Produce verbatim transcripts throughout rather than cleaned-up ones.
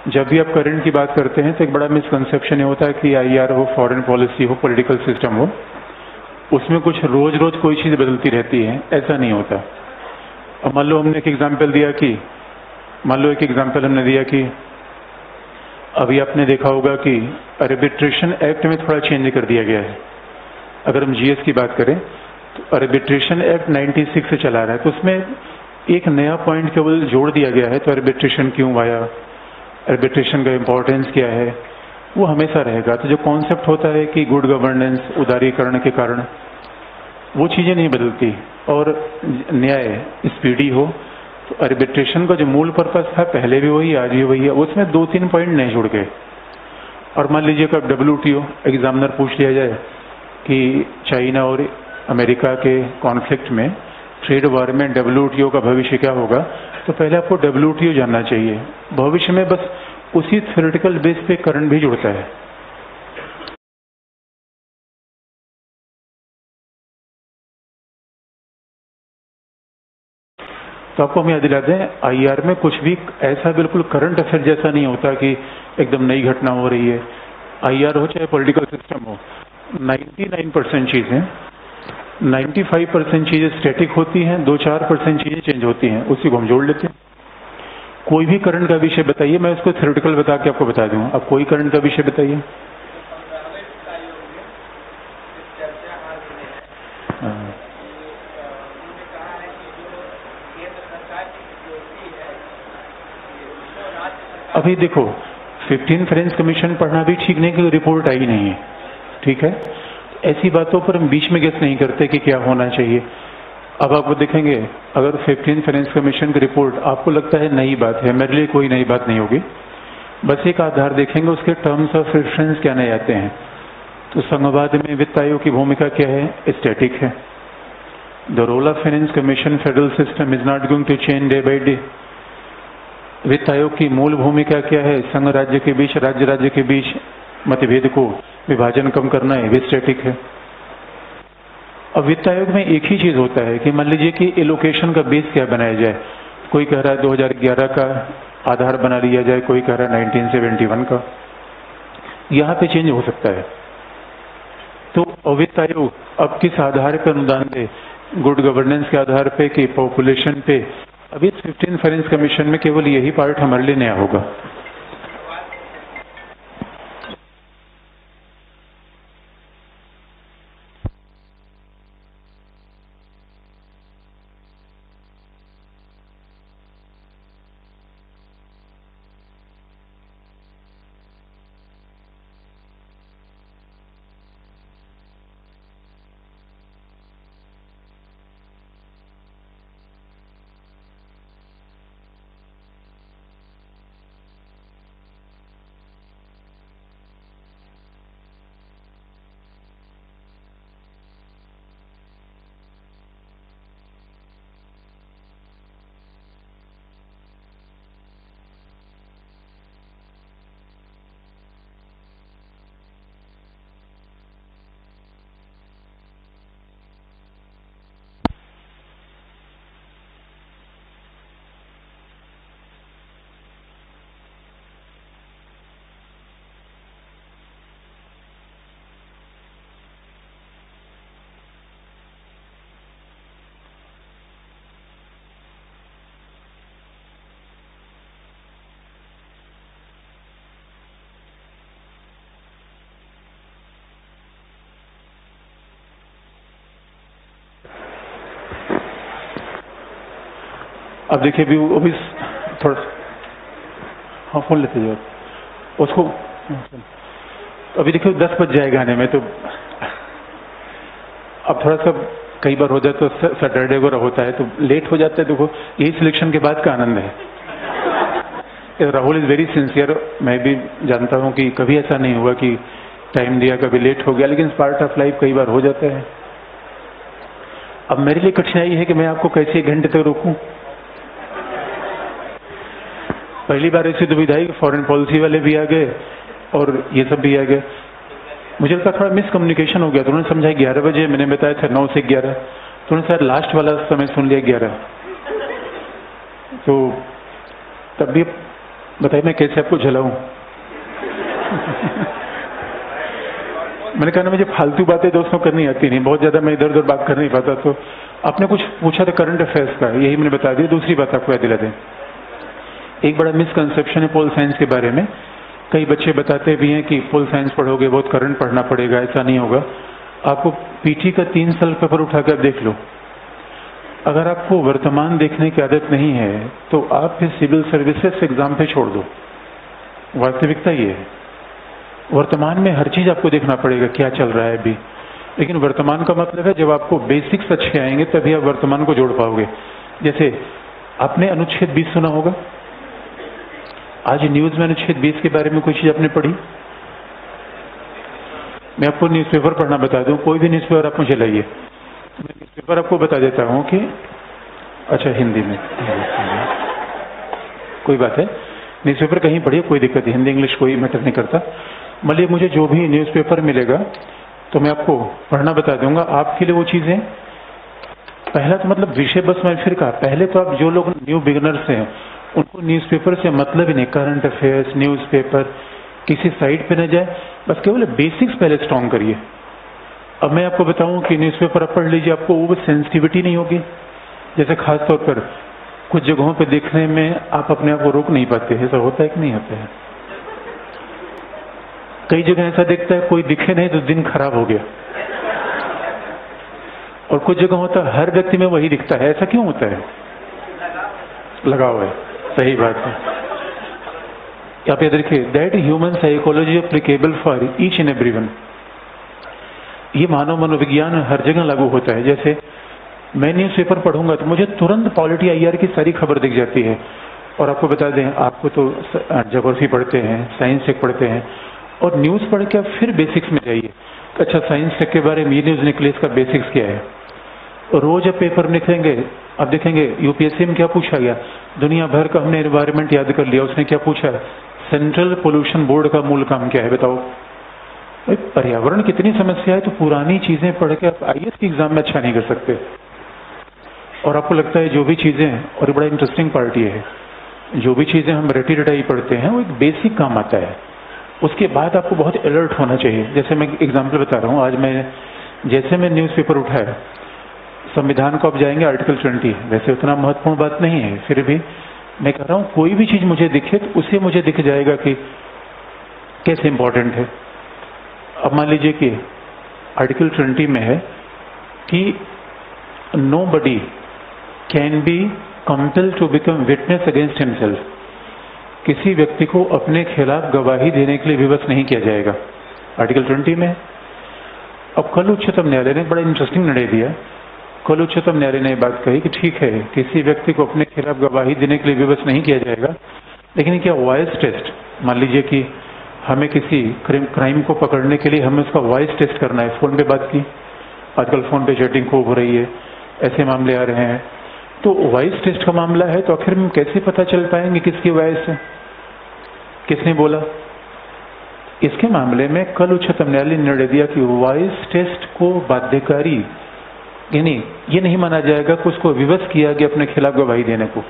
जब भी आप करंट की बात करते हैं तो एक बड़ा मिसकंसेप्शन ये होता है कि आईआर हो, फॉरेन पॉलिसी हो, पॉलिटिकल सिस्टम हो, उसमें कुछ रोज रोज कोई चीज़ बदलती रहती है। ऐसा नहीं होता। अब मान लो हमने एक एग्जाम्पल दिया कि मान लो एक एग्जाम्पल हमने दिया कि अभी आपने देखा होगा कि आर्बिट्रेशन एक्ट में थोड़ा चेंज कर दिया गया है। अगर हम जीएस की बात करें तो आर्बिट्रेशन एक्ट छियानवे से चला रहा है, तो उसमें एक नया पॉइंट केवल जोड़ दिया गया है। तो आर्बिट्रेशन क्यों आया, आर्बिट्रेशन का इम्पोर्टेंस क्या है, वो हमेशा रहेगा। तो जो कॉन्सेप्ट होता है कि गुड गवर्नेंस, उदारीकरण के कारण वो चीज़ें नहीं बदलती, और न्याय स्पीडी हो। तो आर्बिट्रेशन का जो मूल पर्पस था पहले भी वही, आज भी वही है। उसमें दो तीन पॉइंट नहीं जुड़ गए। और मान लीजिए कब डब्ल्यूटीओ एग्जामिनर पूछ लिया जाए कि चाइना और अमेरिका के कॉन्फ्लिक्ट में, ट्रेड वार में डब्ल्यूटीओ का भविष्य क्या होगा, तो पहले आपको डब्ल्यूटीओ जानना चाहिए। भविष्य में बस उसी थ्योरेटिकल बेस पे करंट भी जुड़ता है। तो आपको हम याद दिला दें, आईआर में कुछ भी ऐसा बिल्कुल करंट अफेयर जैसा नहीं होता कि एकदम नई घटना हो रही है। आईआर हो चाहे पॉलिटिकल सिस्टम हो, निन्यानवे परसेंट चीज़ें पचानवे परसेंट चीज़ें स्टैटिक होती हैं, दो चार परसेंट चीज़ें चेंज होती हैं, उसी को हम जोड़ लेते हैं। कोई भी करंट का विषय बताइए, मैं उसको थ्योरेटिकल बता के आपको बता दूँ। अब कोई करंट का विषय बताइए। अभी देखो, फिफ्टीन फ्रेंच कमीशन पढ़ना भी ठीक नहीं कि रिपोर्ट आई नहीं है, ठीक है। ऐसी बातों पर हम बीच में गेस नहीं करते कि क्या होना चाहिए। अब आप देखेंगे, अगर फिफ्टीन फ्रेंच कमीशन की रिपोर्ट आपको लगता है नई बात है, मेरे लिए कोई नई बात नहीं होगी। बस एक आधार देखेंगे, उसके टर्म्स ऑफ रेफरेंस क्या नए आते हैं। तो संघवाद में वित्त आयोग की भूमिका क्या है, स्टैटिक है। The role of finance commission federal system is not going to change day by day. वित्त आयोग की मूल भूमिका क्या है, संघ राज्य के बीच, राज्य राज्य के बीच मतभेद को विभाजन कम करना है, वे स्टैटिक है। अब वित्त आयोग में एक ही चीज होता है कि मान लीजिए कि एलोकेशन का बेस क्या बनाया जाए। कोई कह रहा है दो हज़ार ग्यारह का आधार बना लिया जाए, कोई कह रहा है नाइनटीन सेवेंटी वन का। यहाँ पे चेंज हो सकता है। तो वित्त आयोग अब किस आधार पर अनुदान दे, गुड गवर्नेंस के आधार पे कि पॉपुलेशन पे। अभी फिफ्टीन फाइनेंस कमीशन में केवल यही पार्ट हमारे लिए नया होगा। अब देखिए भी वो भी थोड़ा, हाँ फोन लेते जाओ उसको। अभी देखिए दस बज जाएगा आने में, तो अब थोड़ा सा कई बार हो जाए तो सैटरडे वगैरह होता है तो लेट हो जाता है। देखो यही सिलेक्शन के बाद का आनंद है। Rahul is very sincere. मैं भी जानता हूँ कि कभी ऐसा नहीं हुआ कि टाइम दिया कभी लेट हो गया, लेकिन पार्ट ऑफ लाइफ कई बार हो जाता है। अब मेरे लिए कठिनाई है कि मैं आपको कैसे एक घंटे तक रोकूं। पहली बार ऐसी दुविधा है कि फॉरेन पॉलिसी वाले भी आ गए और ये सब भी आ गए। मुझे लगता थोड़ा मिसकम्युनिकेशन हो गया। तो उन्होंने समझा ग्यारह बजे, मैंने बताया था नौ से ग्यारह, तो उन्होंने शायद लास्ट वाला समय सुन लिया ग्यारह। तो तब भी बताइए मैं कैसे आपको झलाऊं? मैंने कहा ना मुझे फालतू बातें दोस्तों करनी आती नहीं, बहुत ज्यादा मैं इधर उधर बात कर नहीं पाता। तो आपने कुछ पूछा था करंट अफेयर्स का, यही मैंने बता दिया। दूसरी बात आपको याद दिला दें, एक बड़ा मिसकंसेप्शन है पोल साइंस के बारे में। कई बच्चे बताते भी हैं कि पोल साइंस पढ़ोगे बहुत करंट पढ़ना पड़ेगा, ऐसा नहीं होगा। आपको पीटी का तीन साल पेपर उठाकर देख लो, अगर आपको वर्तमान देखने की आदत नहीं है तो आप फिर सिविल सर्विसेज एग्जाम पे छोड़ दो। वास्तविकता ये है, वर्तमान में हर चीज आपको देखना पड़ेगा क्या चल रहा है अभी। लेकिन वर्तमान का मतलब है जब आपको बेसिक्स अच्छे आएंगे तभी आप वर्तमान को जोड़ पाओगे। जैसे आपने अनुच्छेद बीस सुना होगा, आज न्यूज में अनुच्छेद बीस के बारे में कोई चीज आपने पढ़ी? मैं आपको न्यूज़पेपर पढ़ना बता दूं, कोई भी न्यूज़पेपर आप मुझे लाइए, मैं न्यूज़पेपर आपको बता देता हूं कि अच्छा हिंदी में, कोई बात है, न्यूज़पेपर कहीं पढ़िए कोई दिक्कत नहीं, हिंदी इंग्लिश कोई मैटर नहीं करता। मान लीजिए मुझे जो भी न्यूज़पेपर मिलेगा तो मैं आपको पढ़ना बता दूंगा। आपके लिए वो चीजें, पहला तो मतलब विषय बस मैं फिर कहा, पहले तो आप जो लोग न्यू बिगिनर्स हैं उनको न्यूज़पेपर से मतलब ही नहीं, करंट अफेयर्स न्यूज़पेपर किसी साइट पे न जाए, बस केवल बेसिक्स पहले स्ट्रॉन्ग करिए। अब मैं आपको बताऊं कि न्यूज़पेपर आप पढ़ लीजिए, आपको वो सेंसिटिविटी नहीं होगी। जैसे खास तौर पर कुछ जगहों पे देखने में आप अपने आप को रोक नहीं पाते, ऐसा होता है कि नहीं होता है? कई जगह ऐसा दिखता है कोई दिखे नहीं तो दिन खराब हो गया, और कुछ जगह होता है हर व्यक्ति में वही दिखता है। ऐसा क्यों होता है? लगाव है, सही बात है। आप ये देखिए, that human psychology applicable for each and everyone. ये मानव मनोविज्ञान हर जगह लागू होता है। जैसे मैं न्यूज़पेपर पढ़ूंगा तो मुझे तुरंत पॉलिटी आईआर की सारी खबर दिख जाती है। और आपको बता दें, आपको तो ज्योग्राफी पढ़ते हैं, साइंस टेक पढ़ते हैं, और न्यूज़ पढ़ के आप फिर बेसिक्स में जाइए। अच्छा साइंस टेक के बारे में ये न्यूज़ निकली, इसका बेसिक्स क्या है? रोज अब पेपर निकलेंगे, अब देखेंगे यूपीएससी में क्या पूछा गया, दुनिया भर का हमने एनवायरमेंट याद कर लिया। उसने क्या पूछा, सेंट्रल पोल्यूशन बोर्ड का मूल काम क्या है बताओ। पर्यावरण कितनी समस्या है, तो पुरानी चीजें पढ़ के आप आईएएस के एग्जाम में अच्छा नहीं कर सकते। और आपको लगता है जो भी चीजें, और बड़ा इंटरेस्टिंग पार्ट ये है, जो भी चीजें हम रटी रटाई पढ़ते हैं वो एक बेसिक काम आता है, उसके बाद आपको बहुत अलर्ट होना चाहिए। जैसे मैं एग्जाम्पल बता रहा हूँ, आज मैं जैसे मैं न्यूज़पेपर उठाया, संविधान को आप जाएंगे आर्टिकल ट्वेंटी, वैसे उतना महत्वपूर्ण बात नहीं है, फिर भी मैं कह रहा हूँ कोई भी चीज मुझे दिखे तो उसे मुझे दिख जाएगा कि कैसे इंपॉर्टेंट है। अब मान लीजिए कि आर्टिकल ट्वेंटी में है कि nobody can be compelled to become witness against himself. किसी व्यक्ति को अपने खिलाफ गवाही देने के लिए विवश नहीं किया जाएगा, आर्टिकल ट्वेंटी में। अब कल उच्चतम न्यायालय ने बड़ा इंटरेस्टिंग निर्णय दिया। कल उच्चतम न्यायालय ने बात कही कि ठीक है, किसी व्यक्ति को अपने खिलाफ गवाही देने के लिए विवश नहीं किया जाएगा, लेकिन क्या वॉइस टेस्ट, मान लीजिए कि हमें किसी क्राइम को पकड़ने के लिए हमें उसका वॉइस टेस्ट करना है, फोन पे बात की, आजकल फोन पे चैटिंग खूब हो रही है, ऐसे मामले आ रहे हैं, तो वॉइस टेस्ट का मामला है, तो आखिर हम कैसे पता चल पाएंगे किसकी वॉइस है, किसने बोला? इसके मामले में कल उच्चतम न्यायालय ने निर्णय दिया कि वॉइस टेस्ट को बाध्यकारी, यानी ये नहीं माना जाएगा कि उसको विवश किया गया अपने खिलाफ गवाही देने को।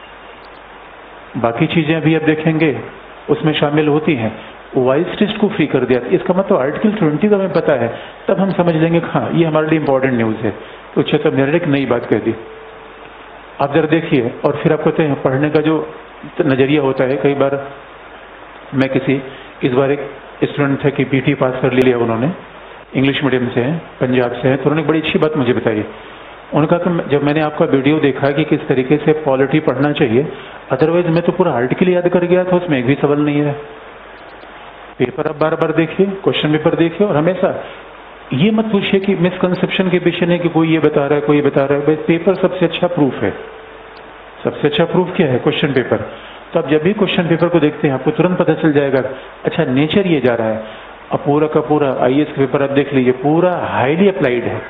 बाकी चीजें अभी आप देखेंगे उसमें शामिल होती हैं, वॉइस टेस्ट को फ्री कर दिया। इसका मतलब आर्टिकल ट्वेंटी का हमें पता है, तब हम समझ लेंगे हाँ ये हमारे लिए इंपॉर्टेंट न्यूज है। तो उच्चतम न्यायालय ने नई बात कह दी। आप जरा देखिए, और फिर आप कहते हैं पढ़ने का जो नजरिया होता है, कई बार मैं किसी, इस बार एक स्टूडेंट थे कि पीटी पास कर लिया उन्होंने, इंग्लिश मीडियम से हैं, पंजाब से हैं, तो उन्होंने बड़ी अच्छी बात मुझे बताई। उन्होंने कहा कि जब मैंने आपका वीडियो देखा कि किस तरीके से पॉलिटी पढ़ना चाहिए, अदरवाइज मैं तो पूरा आर्टिकल याद कर गया था, उसमें एक भी सवाल नहीं है। पेपर आप बार बार देखिए, क्वेश्चन पेपर देखिए, और हमेशा ये मत पूछिए कि मिसकंसेप्शन के पीछे नहीं कि कोई ये बता रहा है कोई ये बता रहा है। पेपर सबसे अच्छा प्रूफ है। सबसे अच्छा प्रूफ क्या है? Question paper. तो आप जब भी क्वेश्चन पेपर को देखते हैं आपको तुरंत पता चल जाएगा, अच्छा नेचर ये जा रहा है। अब पूरा का पूरा आईएएस का पेपर आप देख लीजिए, पूरा हाईली अप्लाइड है।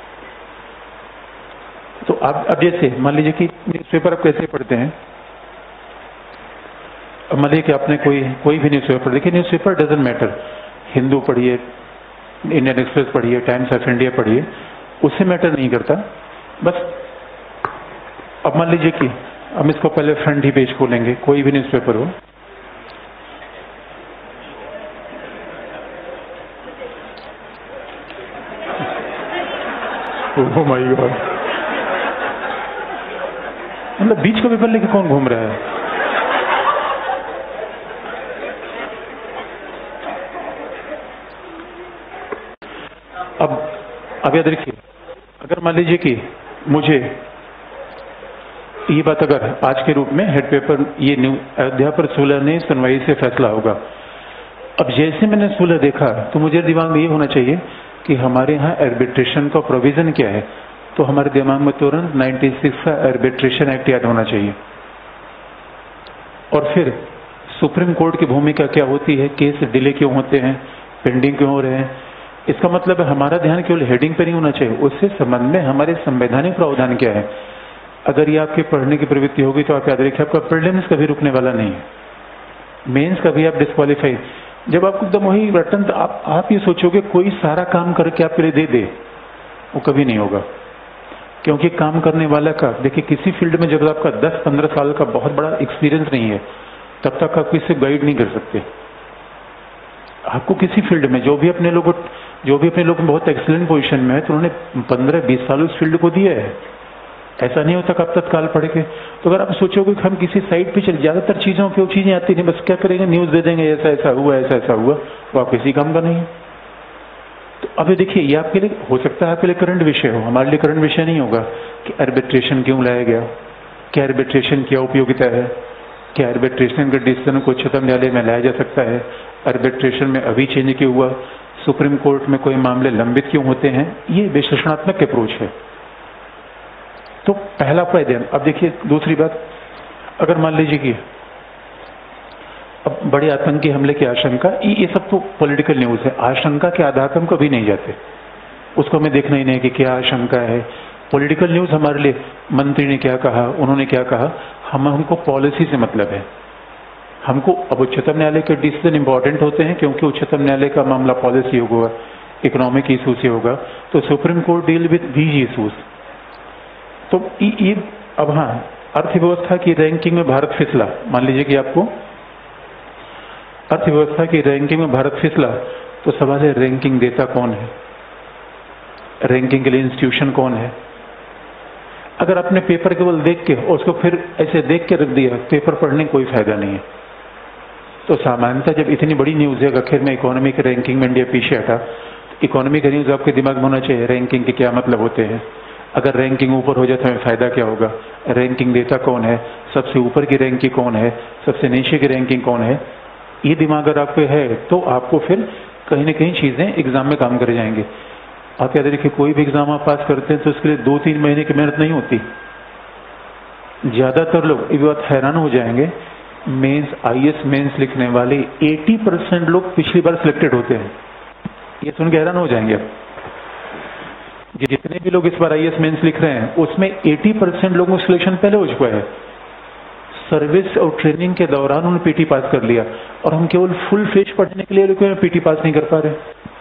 तो आप अब जैसे मान लीजिए कि न्यूज़पेपर आप कैसे पढ़ते हैं, अब मान लीजिए कि आपने कोई कोई भी न्यूज़पेपर देखिए, न्यूज़पेपर डजंट मैटर, हिंदू पढ़िए, इंडियन एक्सप्रेस पढ़िए, टाइम्स ऑफ इंडिया पढ़िए, उससे मैटर नहीं करता। बस अब मान लीजिए कि हम इसको पहले फ्रंट ही पेज खोलेंगे, कोई भी न्यूज़पेपर हो, ओह माय गॉड, मतलब बीच का पेपर लेके कौन घूम रहा है? अब अब याद रखिए, अगर मान लीजिए कि मुझे ये बात, अगर आज के रूप में हेड पेपर ये न्यू अयोध्या पर सोलह ने सुनवाई से फैसला होगा, अब जैसे मैंने सोलह देखा तो मुझे दिमाग में ये होना चाहिए कि हमारे यहाँ आर्बिट्रेशन का प्रोविजन क्या है, तो हमारे दिमाग में तुरंत छियानवे का आर्बिट्रेशन एक्ट याद होना चाहिए। और फिर सुप्रीम कोर्ट की भूमिका क्या होती है, केस डिले क्यों होते हैं, पेंडिंग क्यों हो रहे हैं। इसका मतलब है हमारा ध्यान केवल हेडिंग पर नहीं होना चाहिए, उससे संबंध में हमारे संवैधानिक प्रावधान क्या है। अगर ये आपके पढ़ने की प्रवृत्ति होगी तो आप याद रखिए, आपका प्रीलिम्स कभी रुकने वाला नहीं है, मेंस कभी आप डिस्क्वालीफाई। जब आपको एकदम वही रटन, आप आप ये सोचोगे कोई सारा काम करके आपके लिए दे दे, वो कभी नहीं होगा। क्योंकि काम करने वाला का, देखिए किसी फील्ड में जब आपका दस पंद्रह साल का बहुत बड़ा एक्सपीरियंस नहीं है, तब तक आप किसी गाइड नहीं कर सकते। आपको किसी फील्ड में जो भी अपने लोग जो भी अपने लोग बहुत एक्सीलेंट पोजीशन में है, तो उन्होंने पंद्रह बीस साल उस फील्ड को दिया है। ऐसा नहीं होता कि आप तत्काल पढ़ के, तो अगर आप सोचोगे कि हम किसी साइट पे चल, ज्यादातर चीजों की वो चीजें आती नहीं, बस क्या करेंगे, न्यूज दे देंगे ऐसा ऐसा हुआ ऐसा ऐसा हुआ, वो आप किसी काम का नहीं है। तो अभी देखिए, ये आपके लिए हो सकता है, आपके लिए करंट विषय हो, हमारे लिए करंट विषय नहीं होगा कि आर्बिट्रेशन क्यों लाया गया, क्या आर्बिट्रेशन क्या उपयोगिता है, क्या आर्बिट्रेशन के डिसीजन को उच्चतम न्यायालय में लाया जा सकता है, आर्बिट्रेशन में अभी चेंज क्यों हुआ, सुप्रीम कोर्ट में कोई मामले लंबित क्यों होते हैं। ये विश्लेषणात्मक अप्रोच है। तो पहला आपका अध्ययन। अब देखिए दूसरी बात, अगर मान लीजिए कि अब बड़े आतंकी हमले की आशंका, ये सब तो पॉलिटिकल न्यूज है, आशंका के आधार पर हम कभी नहीं जाते, उसको हमें देखना ही नहीं कि क्या आशंका है। पॉलिटिकल न्यूज हमारे लिए मंत्री ने क्या कहा, उन्होंने क्या कहा, हम हमको पॉलिसी से मतलब है। हमको अब उच्चतम न्यायालय के डिसीजन इंपॉर्टेंट होते हैं, क्योंकि उच्चतम न्यायालय का मामला पॉलिसी होगा, इकोनॉमिक इशू से होगा, तो Supreme Court deal with these issues. तो ये अब हाँ, अर्थव्यवस्था की रैंकिंग में भारत फिसला, मान लीजिए कि आपको अर्थव्यवस्था की रैंकिंग में भारत फिसला, तो सवाल है रैंकिंग देता कौन है, रैंकिंग के लिए इंस्टीट्यूशन कौन है। अगर आपने पेपर केवल देख के और उसको फिर ऐसे देख के रख दिया, पेपर पढ़ने का कोई फायदा नहीं है। तो सामान्यतः जब इतनी बड़ी न्यूज है, आखिर में इकोनॉमी के रैंकिंग में इंडिया पीछे हटा, इकोनॉमी का न्यूज आपके दिमाग में होना चाहिए, रैंकिंग के क्या मतलब होते हैं, अगर रैंकिंग ऊपर हो जाए तो हमें फायदा क्या होगा, रैंकिंग देता कौन है, सबसे ऊपर की रैंकिंग कौन है, सबसे नीचे की रैंकिंग कौन है। ये दिमाग अगर आपको है तो आपको फिर कहीं ना कहीं चीजें एग्जाम में काम कर जाएंगे। आप याद रखिए, कोई भी एग्जाम आप पास करते हैं तो उसके लिए दो तीन महीने की मेहनत नहीं होती। ज्यादातर लोग ये बात हैरान हो जाएंगे, मेंस आईएएस मेंस लिखने वाले अस्सी परसेंट लोग पिछली बार सिलेक्टेड होते हैं। ये सुन के हैरान हो जाएंगे आप, जितने भी लोग इस बार आईएएस मेंस लिख रहे हैं उसमें अस्सी परसेंट लोगों का सिलेक्शन पहले हो चुका है। सर्विस और ट्रेनिंग के दौरान उन्होंने पीटी पास कर लिया, और हम केवल फुल फेज पढ़ने के लिए रुके हैं, पीटी पास नहीं कर पा रहे।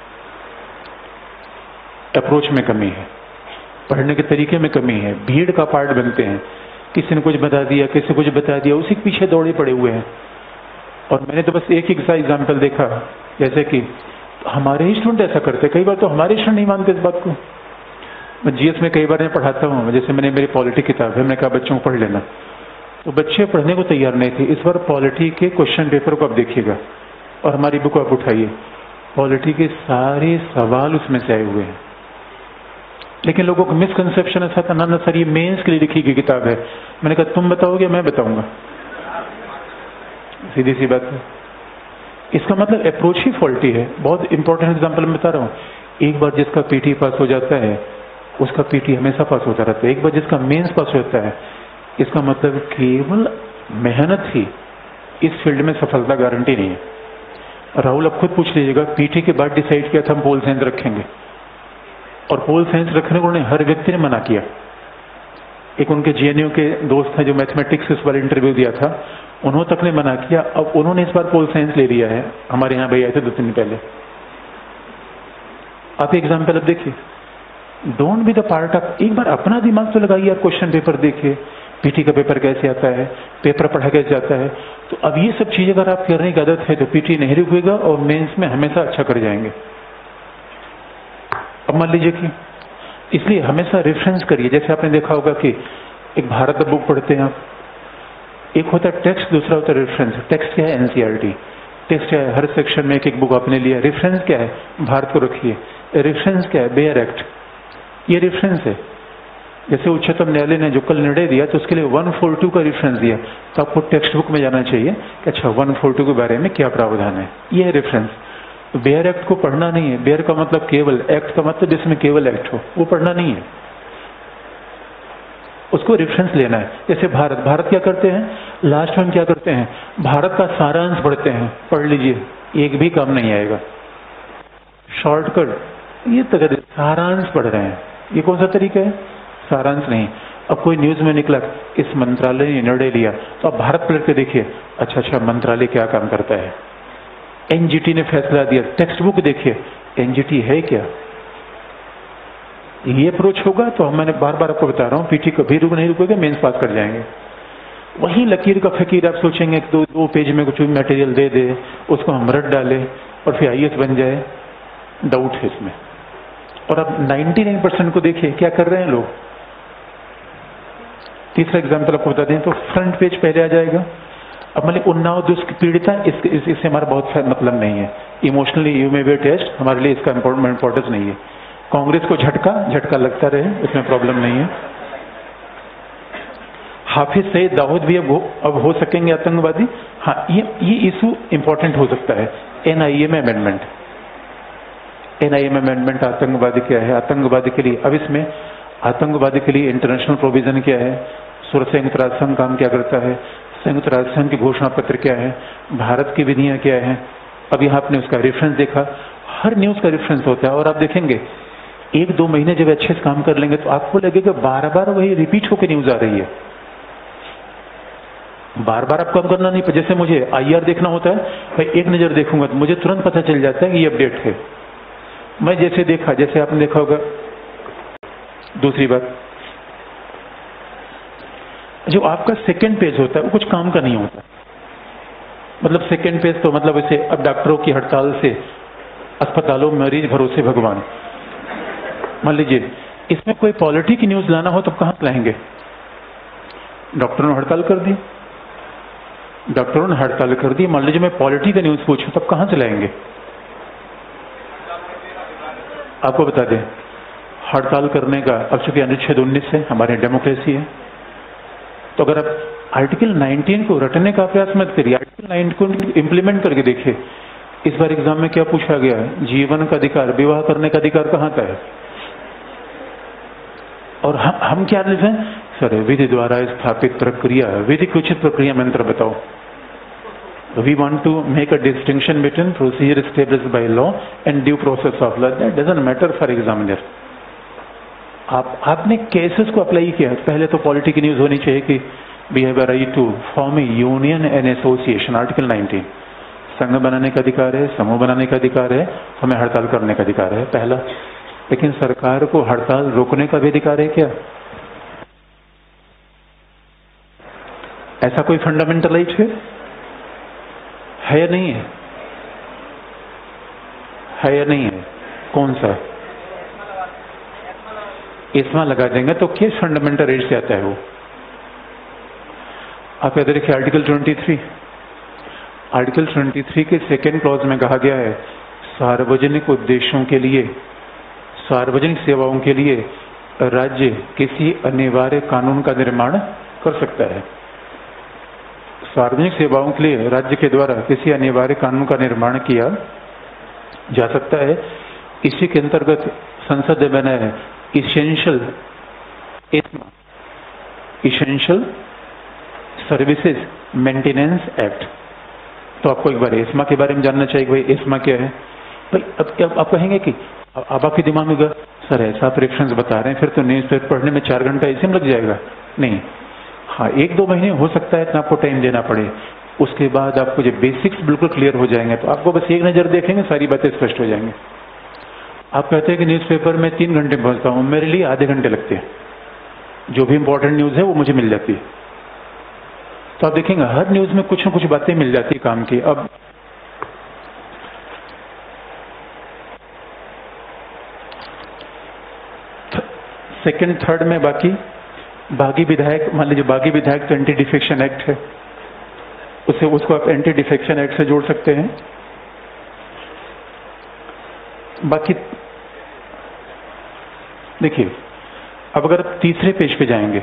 अप्रोच में कमी है, पढ़ने के तरीके में कमी है, भीड़ का पार्ट बनते हैं, किसी ने कुछ बता दिया, किसी ने कुछ बता दिया, उसी के पीछे दौड़े पड़े हुए हैं। और मैंने तो बस एक ही एग्जाम्पल देखा, जैसे कि हमारे ही स्टूडेंट ऐसा करते, कई बार तो हमारे स्टूडेंट नहीं मानते इस बात को। मैं जीएस में कई बार मैं पढ़ाता हूँ, जैसे मैंने मेरी पॉलिटी किताब है, मैंने कहा बच्चों को पढ़ लेना, तो बच्चे पढ़ने को तैयार नहीं थे। इस बार पॉलिटी के क्वेश्चन पेपर को आप देखिएगा और हमारी बुक आप उठाइए, पॉलिटी के सारे सवाल उसमें से आए हुए हैं। लेकिन लोगों को मिसकंसेप्शन ऐसा था, ना ना सर ये मेंस के लिए लिखी गई किताब है। मैंने कहा तुम बताओगे मैं बताऊंगा, सीधी सी बात है। इसका मतलब अप्रोच ही फॉल्टी है। बहुत इंपॉर्टेंट एग्जांपल मैं बता रहा हूँ, एक बार जिसका पीटी पास हो जाता है उसका पीटी हमेशा पास होता रहता है, एक बार जिसका मेंस पास होता है, इसका मतलब केवल मेहनत ही इस फील्ड में सफलता गारंटी नहीं है। राहुल अब खुद पूछ लीजिएगा, पीटी के बाद डिसाइड किया था हम पोल साइंस रखेंगे, और पोल साइंस रखने को उन्होंने हर व्यक्ति ने मना किया। एक उनके जेएनयू के दोस्त हैं जो मैथमेटिक्स इस बार इंटरव्यू दिया था, उन्होंने तक ने मना किया। अब उन्होंने इस बार पोल साइंस ले लिया है, हमारे यहाँ भाई आए थे दो तीन दिन पहले। आप एग्जाम्पल अब देखिए, don't be the part of, एक बार अपना दिमाग तो लगाइए, आप क्वेश्चन पेपर देखिए, पीटी का पेपर कैसे आता है, पेपर पढ़ा कैसे जाता है। तो अब ये सब चीजें अगर आप करने की आदत है तो पीटी नहीं रुकेगा और मेंस में हमेशा अच्छा कर जाएंगे। अब मान लीजिए कि इसलिए हमेशा रेफरेंस करिए। जैसे आपने देखा होगा कि एक भारत बुक पढ़ते हैं आप, एक होता है टेक्स्ट, दूसरा होता है रेफरेंस। टेक्स्ट क्या है? एनसीईआरटी। टेक्स्ट क्या है? हर सेक्शन में एक एक बुक आपने लिया। रेफरेंस क्या है? भारत को रखिए। रेफरेंस क्या है? बेयर एक्ट, ये रेफरेंस है। जैसे उच्चतम न्यायालय ने जो कल निर्णय दिया तो उसके लिए वन फोर टू का रेफरेंस दिया, तो आपको टेक्स्ट बुक में जाना चाहिए कि अच्छा वन फोर टू के बारे में क्या प्रावधान है, ये है रेफरेंस। बेयर एक्ट को पढ़ना नहीं है। बेयर का मतलब केवल, एक्ट का मतलब जिसमें केवल एक्ट हो, वो पढ़ना नहीं है, उसको रेफरेंस लेना है। जैसे भारत, भारत क्या करते हैं, लास्ट में क्या करते हैं, भारत का सारांश पढ़ते हैं, पढ़ लीजिए, एक भी काम नहीं आएगा। शॉर्टकट, ये तक सारांश पढ़ रहे हैं, ये कौन सा तरीका है? सारांश नहीं। अब कोई न्यूज में निकला इस मंत्रालय ने निर्णय लिया, तो आप भारत पलट के देखिए, अच्छा अच्छा मंत्रालय क्या काम करता है। एनजीटी ने फैसला दिया, टेक्स्ट बुक देखिए, एनजीटी है क्या? ये अप्रोच होगा तो हम, मैंने बार बार आपको बता रहा हूँ, पीटी कभी रुक नहीं रुकेगा, मेंस पास कर जाएंगे। वही लकीर का फकीर आप सोचेंगे कि दो दो पेज में कुछ भी मटेरियल दे दे, उसको हम रट डाले और फिर आईएएस बन जाए, डाउट है इसमें। और अब निन्यानवे परसेंट को देखिए क्या कर रहे हैं लोग। तीसरा एग्जाम्पल आपको बता दें तो फ्रंट पेज पहले आ जाएगा। अब मतलब उन्नाव दुष्ट पीड़िता, इस, इस, इससे हमारा बहुत मतलब नहीं है। Emotionally you may be attached, हमारे लिए इसका इंपॉर्टेंस नहीं है। कांग्रेस को झटका झटका लगता रहे, इसमें प्रॉब्लम नहीं है। हाफिज सईद दाऊद भी अब हो, अब हो सकेंगे आतंकवादी। हाँ, ये ये इशू इंपॉर्टेंट हो सकता है। एनआईए में अमेंडमेंट, एनआईए में अमेंडमेंट आतंकवादी क्या है, आतंकवादी के लिए, अब इसमें आतंकवादी के लिए इंटरनेशनल प्रोविजन क्या है, संयुक्त राष्ट्र संघ काम क्या करता है, संयुक्त राष्ट्र संघ की घोषणा पत्र क्या है, भारत की विधियां क्या है। अब यहाँ आपने उसका रेफरेंस देखा, हर न्यूज का रेफरेंस होता है। और आप देखेंगे एक दो महीने जब अच्छे से काम कर लेंगे तो आपको लगेगा बार बार वही रिपीट होकर न्यूज आ रही है, बार बार आपको काम करना नहीं। जैसे मुझे आईआर देखना होता है, भाई एक नजर देखूंगा तो मुझे तुरंत पता चल जाता है कि ये अपडेट है। मैं जैसे देखा, जैसे आपने देखा होगा, दूसरी बात, जो आपका सेकंड पेज होता है वो कुछ काम का नहीं होता। मतलब सेकंड पेज तो मतलब इसे, अब डॉक्टरों की हड़ताल से अस्पतालों में मरीज भरोसे भगवान, मान लीजिए इसमें कोई पॉलिटी की न्यूज लाना हो तो कहां से लाएंगे? डॉक्टरों ने हड़ताल कर दी, डॉक्टरों ने हड़ताल कर दी, मान लीजिए मैं पॉलिटी का न्यूज पूछूं तब कहां से लाएंगे? आपको बता दें, हड़ताल करने का अब चूंकि अनुच्छेद उन्नीस है, हमारी डेमोक्रेसी है, तो अगर आप आर्टिकल उन्नीस को रटने का प्रयास मत करिए, आर्टिकल उन्नीस को इम्प्लीमेंट करके देखिए। इस बार एग्जाम में क्या पूछा गया? जीवन का अधिकार, विवाह करने का अधिकार कहां का है? और हम हम क्या लिखते हैं? सर विधि द्वारा स्थापित प्रक्रिया, विधि की उचित प्रक्रिया मंत्र बताओ। We want to make a distinction between procedure established by law and due process of law, that doesn't matter for examiner. आप आपने केसेस को अप्लाई किया, पहले तो पॉलिटी की न्यूज होनी चाहिए कि we have a right to form a union and association, article उन्नीस, संघ बनाने का अधिकार है, समूह बनाने का अधिकार है, हमें हड़ताल करने का अधिकार है, पहला। लेकिन सरकार को हड़ताल रोकने का भी अधिकार है क्या? ऐसा कोई फंडामेंटल राइट है? है या नहीं है? है या नहीं है? कौन सा? इसमें लगा देंगे तो किस फंडामेंटल राइट से आता है वो? आप याद रखिए आर्टिकल तेईस, आर्टिकल तेईस के सेकेंड क्लॉज में कहा गया है, सार्वजनिक उद्देश्यों के लिए, सार्वजनिक सेवाओं के लिए राज्य किसी अनिवार्य कानून का निर्माण कर सकता है। सार्वजनिक सेवाओं के लिए राज्य के द्वारा किसी अनिवार्य कानून का निर्माण किया जा सकता है। इसी के अंतर्गत संसद ने बनाया है essential ESMA, essential services maintenance act. तो आपको एक बार एस्मा के बारे में जानना चाहिए, भाई एस्मा क्या है। भाई अब, अब आप कहेंगे कि अब आपके दिमाग में सर ऐसा आप रेफरेंस बता रहे हैं, फिर तो न्यूज पेपर पढ़ने में चार घंटा ऐसे में लग जाएगा। नहीं, हाँ एक दो महीने हो सकता है इतना आपको टाइम देना पड़े, उसके बाद आपको जब बेसिक्स बिल्कुल क्लियर हो जाएंगे तो आपको बस एक नजर देखेंगे सारी बातें स्पष्ट हो जाएंगी। आप कहते हैं कि न्यूज़पेपर में तीन घंटे पहुंचता हूं, मेरे लिए आधे घंटे लगते हैं, जो भी इंपॉर्टेंट न्यूज है वो मुझे मिल जाती है। तो आप देखेंगे हर न्यूज में कुछ न कुछ बातें मिल जाती है काम की। अब सेकंड थर्ड में बाकी बागी विधायक, मान लीजिए बागी विधायक तो एंटी डिफेक्शन एक्ट है, उसे उसको आप एंटी डिफेक्शन एक्ट से जोड़ सकते हैं। बाकी देखिए, अब अगर आप तीसरे पेज पे जाएंगे,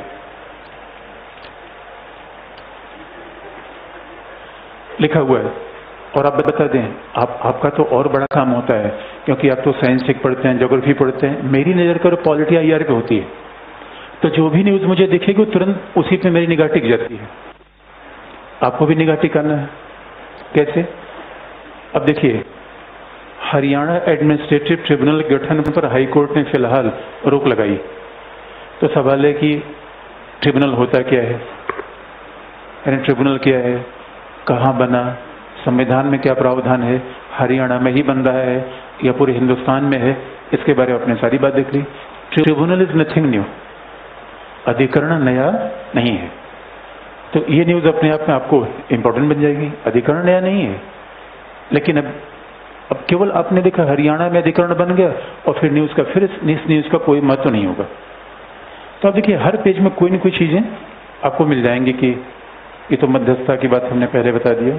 लिखा हुआ है, और आप बता दें, आप आपका तो और बड़ा काम होता है, क्योंकि आप तो साइंस टेक पढ़ते हैं, ज्योग्राफी पढ़ते हैं। मेरी नज़र कर पॉलिटी आई आर पे होती है, तो जो भी न्यूज़ मुझे दिखेगी वो तुरंत उसी पे मेरी निगाह टिक जाती है। आपको भी निगाह टिकाना है। कैसे? अब देखिए, हरियाणा एडमिनिस्ट्रेटिव ट्रिब्यूनल गठन पर हाई कोर्ट ने फिलहाल रोक लगाई। तो सवाल है कि ट्रिब्यूनल होता क्या है, यानी ट्रिब्यूनल क्या है, कहाँ बना, संविधान में क्या प्रावधान है, हरियाणा में ही बन रहा है या पूरे हिंदुस्तान में है, इसके बारे में आपने सारी बात देख ली। ट्रिब्यूनल इज नथिंग न्यू, अधिकरण नया नहीं है। तो ये न्यूज़ अपने आप में आपको इंपॉर्टेंट बन जाएगी। अधिकरण नया नहीं है, लेकिन अब अब केवल आपने देखा हरियाणा में अधिकरण बन गया और फिर न्यूज़ का फिर इस न्यूज़ का कोई महत्व नहीं होगा। तो आप देखिए, हर पेज में कोई न कोई चीज़ें आपको मिल जाएंगी कि ये तो मध्यस्थता की बात हमने पहले बता दिया,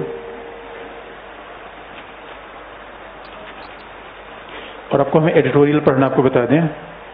और आपको हमें एडिटोरियल पढ़ना आपको बता दें।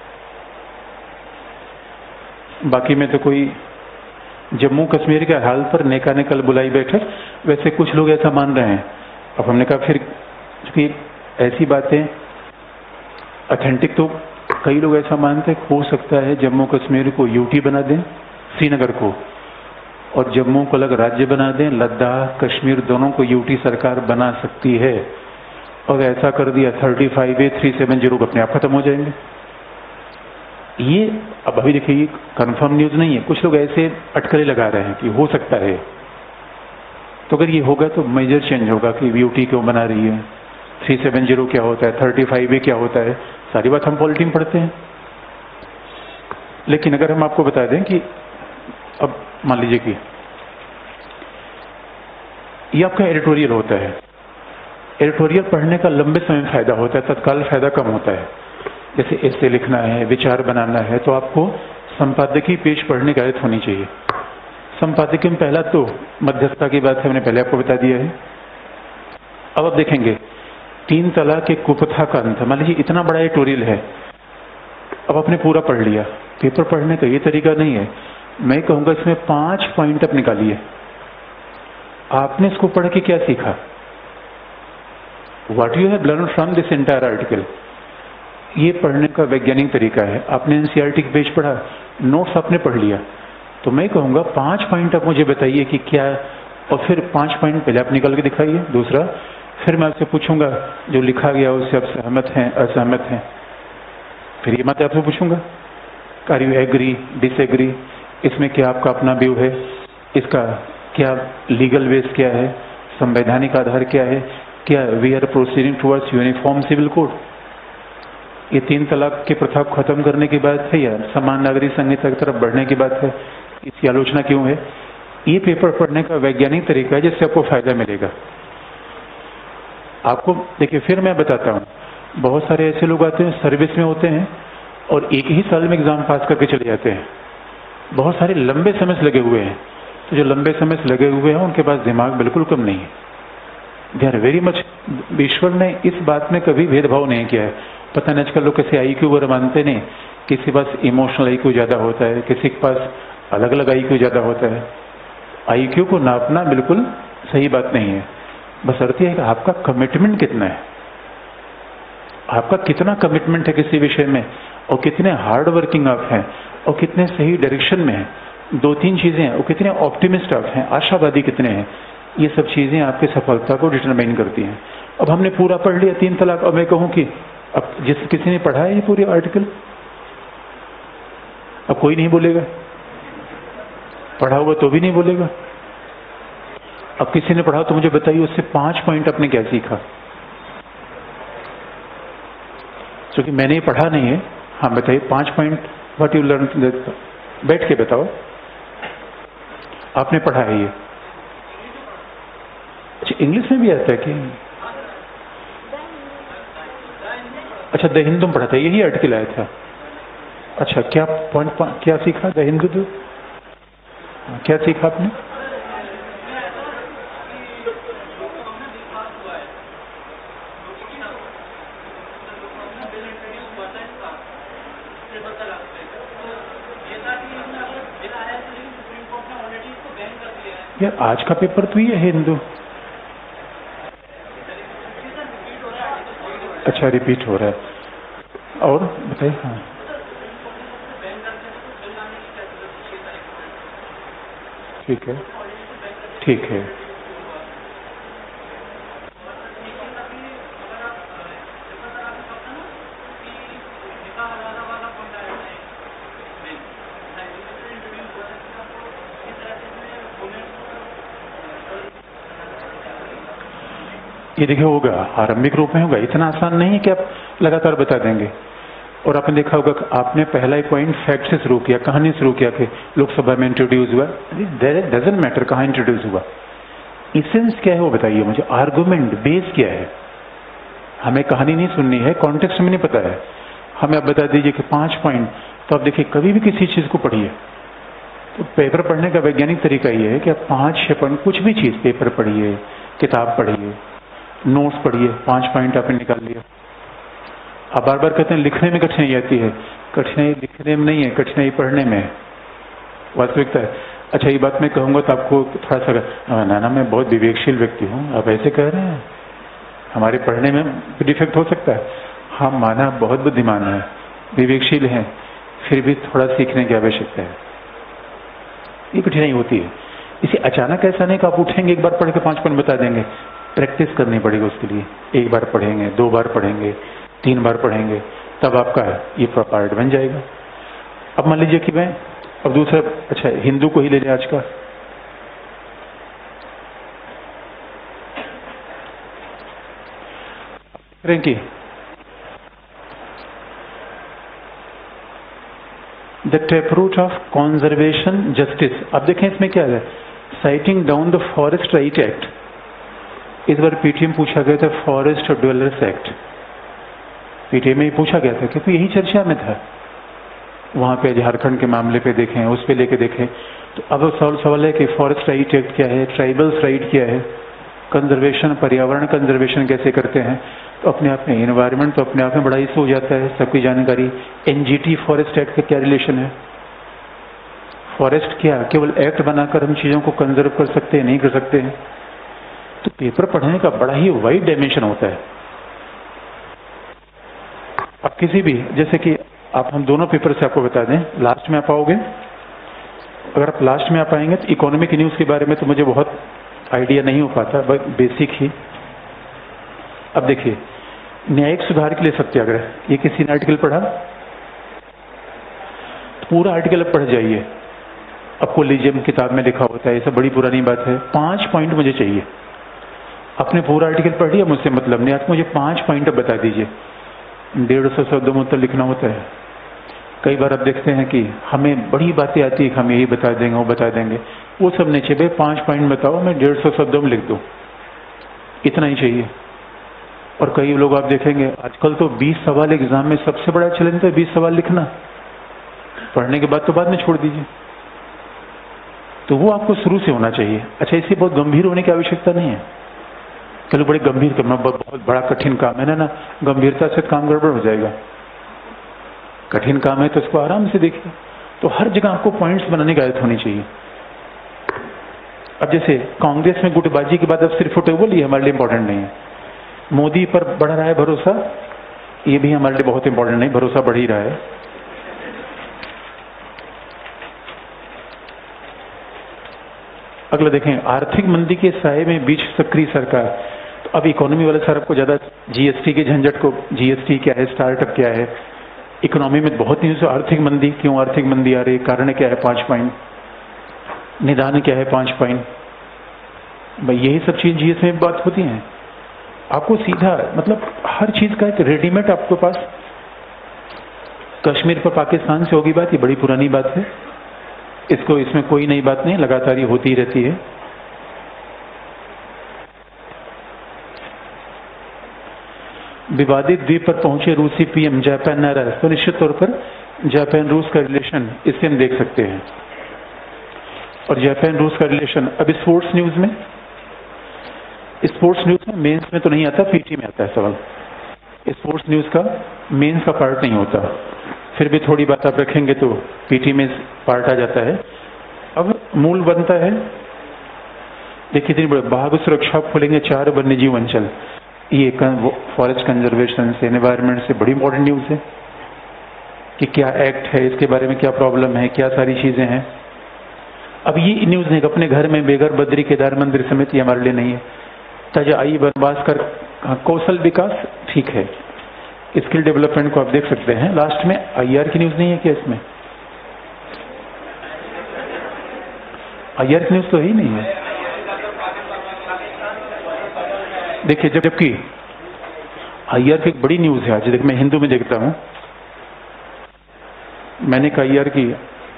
बाकी में तो कोई जम्मू कश्मीर के हाल पर नेका ने कल बुलाई बैठक, वैसे कुछ लोग ऐसा मान रहे हैं। अब हमने कहा फिर कि ऐसी बातें ऑथेंटिक, तो कई लोग ऐसा मानते हैं हो सकता है जम्मू कश्मीर को यूटी बना दें, श्रीनगर को, और जम्मू को अलग राज्य बना दें, लद्दाख कश्मीर दोनों को यूटी सरकार बना सकती है। और ऐसा कर दिया thirty five A three seven zero अपने आप खत्म हो जाएंगे। ये अब अभी देखिए कंफर्म न्यूज नहीं है, कुछ लोग ऐसे अटकलें लगा रहे हैं कि हो सकता है। तो अगर ये होगा तो मेजर चेंज होगा कि यूटी क्यों बना रही है, थ्री सेवन जीरो क्या होता है, थर्टी फाइव ए क्या होता है, सारी बात हम पॉलिटी में पढ़ते हैं। लेकिन अगर हम आपको बता दें कि अब मान लीजिए कि ये आपका एडिटोरियल होता है, एडिटोरियल पढ़ने का लंबे समय में फायदा होता है, तत्काल फायदा कम होता है। जैसे ऐसे लिखना है, विचार बनाना है, तो आपको संपादकीय पेज पढ़ने की आदत होनी चाहिए। संपादकीय में पहला तो मध्यस्थता की बात है, मैंने पहले आपको बता दिया है। अब आप देखेंगे तीन तलाक के कुप्रथा का अंत, मान लीजिए इतना बड़ा एडिटोरियल है, अब आपने पूरा पढ़ लिया। पेपर पढ़ने का ये तरीका नहीं है। मैं कहूँगा इसमें पांच पॉइंट आप निकालिए, आपने इसको पढ़ के क्या सीखा, what you have learn from this entire article. ये पढ़ने का वैज्ञानिक तरीका है। आपने एनसीईआरटी के पेज पढ़ा, नोट्स आपने पढ़ लिया, तो मैं कहूँगा पांच पॉइंट आप मुझे बताइए कि क्या, और फिर पांच पॉइंट पहले आप निकल के दिखाइए। दूसरा, फिर मैं आपसे पूछूंगा जो लिखा गया उससे आप सहमत हैं, असहमत हैं। फिर ये मत आपसे पूछूंगा, आर यू एग्री, डिसएग्री, इसमें क्या आपका अपना व्यू है, इसका क्या लीगल बेस क्या है, संवैधानिक आधार क्या है, क्या we are proceeding towards uniform civil code. ये तीन तलाक की प्रथा को खत्म करने की बात है या समान नागरिक संहिता की तरफ बढ़ने की बात है, इसकी आलोचना क्यों है। ये पेपर पढ़ने का वैज्ञानिक तरीका है जिससे आपको फायदा मिलेगा। आपको देखिए, फिर मैं बताता हूँ, बहुत सारे ऐसे लोग आते हैं सर्विस में होते हैं और एक ही साल में एग्जाम पास करके चले जाते हैं। बहुत सारे लंबे समय से लगे हुए हैं, तो जो लंबे समय से लगे हुए हैं उनके पास दिमाग बिल्कुल कम नहीं है। दे आर वेरी मच, ईश्वर ने इस बात में कभी भेदभाव नहीं किया है। पता नहीं आजकल लोग कैसे आई क्यू वगैरह मानते नहीं, किसी के पास इमोशनल आई क्यू ज़्यादा होता है, किसी के पास अलग अलग आई क्यू ज़्यादा होता है। आई क्यू को नापना बिल्कुल सही बात नहीं है। बस अर्थ है कि आपका कमिटमेंट कितना है, आपका कितना कमिटमेंट है किसी विषय में, और कितने हार्ड वर्किंग आप हैं, और कितने सही डायरेक्शन में हैं। दो तीन चीज़ें हैं, और कितने ऑप्टिमिस्ट आप हैं, आशावादी कितने हैं। ये सब चीज़ें आपकी सफलता को डिटरमाइन करती हैं। अब हमने पूरा पढ़ लिया तीन तलाक, और मैं कहूँ कि अब जिस किसी ने पढ़ा है ये पूरी आर्टिकल, अब कोई नहीं बोलेगा, पढ़ा हुआ तो भी नहीं बोलेगा। अब किसी ने पढ़ा तो मुझे बताइए उससे पांच पॉइंट आपने क्या सीखा, क्योंकि मैंने ये पढ़ा नहीं है। हाँ बताइए, पांच पॉइंट व्हाट यू लर्न, बैठ के बताओ, आपने पढ़ा है ये। अच्छा, इंग्लिश में भी आता है कि? अच्छा, द हिंदू में पढ़ा था, यही आर्टिकल आया था। अच्छा, क्या पॉइंट क्या सीखा द हिंदू? क्या सीखा आपने? यार आज का पेपर तो ये है हिंदू। अच्छा, रिपीट हो रहा है। और बताइए। हाँ, ठीक है, ठीक है। ये देखिए होगा, आरंभिक रूप में होगा, इतना आसान नहीं है कि आप लगातार बता देंगे। और आपने देखा होगा कि आपने पहला ही पॉइंट फैक्ट से शुरू किया, कहानी शुरू किया कि लोकसभा में इंट्रोड्यूस हुआ। डजंट मैटर कहाँ इंट्रोड्यूस हुआ, इसेंस क्या है वो बताइए मुझे, आर्गुमेंट बेस क्या है। हमें कहानी नहीं सुननी है, कॉन्टेक्स्ट में नहीं पता है, हमें आप बता दीजिए कि पांच पॉइंट। तो आप देखिए कभी भी किसी चीज को पढ़िए, तो पेपर पढ़ने का वैज्ञानिक तरीका ये है कि आप पांच छह पॉइंट, कुछ भी चीज, पेपर पढ़िए, किताब पढ़िए, नोट्स पढ़िए, पांच पॉइंट आपने निकाल लिया। आप बार बार कहते हैं लिखने में कठिनाई आती है, कठिनाई लिखने में नहीं है, कठिनाई पढ़ने में है, वास्तविकता है। अच्छा, ये बात मैं कहूंगा तो आपको थोड़ा सा, ना ना मैं बहुत विवेकशील व्यक्ति हूँ, आप ऐसे कह रहे हैं, हमारे पढ़ने में डिफेक्ट हो सकता है। हाँ, माना बहुत बुद्धिमान है, विवेकशील है, फिर भी थोड़ा सीखने की आवश्यकता है, ये कठिनाई होती है। इसे अचानक ऐसा नहीं कि आप उठेंगे एक बार पढ़ के पांच पॉइंट बता देंगे, प्रैक्टिस करनी पड़ेगी उसके लिए। एक बार पढ़ेंगे, दो बार पढ़ेंगे, तीन बार पढ़ेंगे, तब आपका ये पार्ट बन जाएगा। अब मान लीजिए कि मैं अब दूसरा, अच्छा हिंदू को ही ले लें आज का। कि the taproot of conservation justice, अब देखें इसमें क्या है, citing down the forest right act. इस बार पीटीए में पूछा गया था फॉरेस्ट ड्वेलर्स एक्ट, पीटीए में ही पूछा गया था क्योंकि यही चर्चा में था। वहां पे झारखंड के मामले पे देखें, उस पे लेके देखें, तो अब सवाल सवाल है कि फॉरेस्ट राइट एक्ट क्या है, ट्राइबल्स राइट क्या है, कंजर्वेशन, पर्यावरण कंजर्वेशन कैसे करते हैं। तो अपने आप में एनवायरनमेंट तो अपने आप में बड़ा इशू हो जाता है, सबकी जानकारी। एनजीटी फॉरेस्ट एक्ट का क्या रिलेशन है, फॉरेस्ट क्या केवल एक्ट बनाकर हम चीजों को कंजर्व कर सकते हैं, नहीं कर सकते हैं। तो पेपर पढ़ने का बड़ा ही वाइड डायमेंशन होता है। अब किसी भी, जैसे कि आप, हम दोनों पेपर से आपको बता दें, लास्ट में आप आओगे, अगर आप लास्ट में आ पाएंगे तो इकोनॉमिक न्यूज के बारे में तो मुझे बहुत आइडिया नहीं हो पाता, बस बेसिक ही। अब देखिए, न्यायिक सुधार के लिए सत्याग्रह, ये किसी ने आर्टिकल पढ़ा, तो पूरा आर्टिकल अब पढ़ जाइए। अब कोलिजियम किताब में लिखा होता है, ये सब बड़ी पुरानी बात है। पांच पॉइंट मुझे चाहिए, आपने पूरा आर्टिकल पढ़ लिया, मुझसे मतलब नहीं, आप मुझे पांच पॉइंट अब बता दीजिए। डेढ़ सौ शब्दों में उत्तर लिखना होता है। कई बार आप देखते हैं कि हमें बड़ी बातें आती है, हम यही बता देंगे, वो बता देंगे, वो सब नहीं चाहिए। पांच पॉइंट बताओ, मैं डेढ़ सौ शब्दों में लिख दूं, इतना ही चाहिए। और कई लोग आप देखेंगे आजकल तो बीस सवाल एग्जाम में सबसे बड़ा चैलेंज है, बीस सवाल लिखना, पढ़ने के बाद तो बाद में छोड़ दीजिए। तो वो आपको शुरू से होना चाहिए। अच्छा, इससे बहुत गंभीर होने की आवश्यकता नहीं है, चलो बड़े गंभीर करना, बहुत बड़ा कठिन काम है ना, ना गंभीरता से काम गड़बड़ हो जाएगा। कठिन काम है तो इसको आराम से देखिए। तो हर जगह आपको पॉइंट्स बनाने की आदत होनी चाहिए। अब जैसे कांग्रेस में गुटबाजी के बाद अब सिर्फ फुटेबल, ये हमारे लिए इंपॉर्टेंट नहीं है। मोदी पर बढ़ रहा है भरोसा, ये भी हमारे लिए बहुत इंपॉर्टेंट नहीं, भरोसा बढ़ ही रहा है। अगला देखें, आर्थिक मंदी के साये में बीच सक्रिय सरकार। तो अब इकोनॉमी वाले सर आपको ज्यादा जीएसटी के झंझट को, जीएसटी क्या है, स्टार्टअप क्या है, इकोनॉमी में बहुत नहीं। आर्थिक मंदी, क्यों आर्थिक मंदी आ रही है, कारण क्या है, पांच पॉइंट, निदान क्या है, पांच पॉइंट। भाई यही सब चीज जीएस में बात होती है। आपको सीधा मतलब हर चीज का एक रेडीमेड आपके पास। कश्मीर पर पाकिस्तान से होगी बात, ये बड़ी पुरानी बात है, इसको, इसमें कोई नई बात नहीं, लगातार ये होती रहती है। विवादित द्वीप पर पहुंचे रूसी पीएम, जापान नाराज। तो निश्चित तौर पर जापान रूस का रिलेशन, इससे हम देख सकते हैं। और जापान रूस का रिलेशन अब स्पोर्ट्स न्यूज में, स्पोर्ट्स न्यूज में मेंस में तो नहीं आता, पीटी में आता है सवाल। स्पोर्ट्स न्यूज का मेंस का पार्ट नहीं होता, फिर भी थोड़ी बात आप रखेंगे तो पीटी में पार्ट आ जाता है। अब मूल बनता है, देखिए इतनी बड़ी बाघ सुरक्षा खोलेंगे चार वन्य जीव अंचल, ये फॉरेस्ट कंजर्वेशन से, एनवायरमेंट से बड़ी इंपॉर्टेंट न्यूज है कि क्या एक्ट है, इसके बारे में क्या प्रॉब्लम है, क्या सारी चीजें हैं। अब ये न्यूज नहीं अपने घर में बेघर बद्री केदार मंदिर समिति हमारे लिए नहीं है। ताजा आई वनवास कर कौशल विकास ठीक है, स्किल डेवलपमेंट को आप देख सकते हैं। लास्ट में आईआर की न्यूज नहीं है क्या इसमें? आईआर की न्यूज तो ही नहीं है। देखिए जब जबकि आईआर की एक बड़ी न्यूज है, आज देख मैं हिंदू में देखता हूं, मैंने कहा आईआर की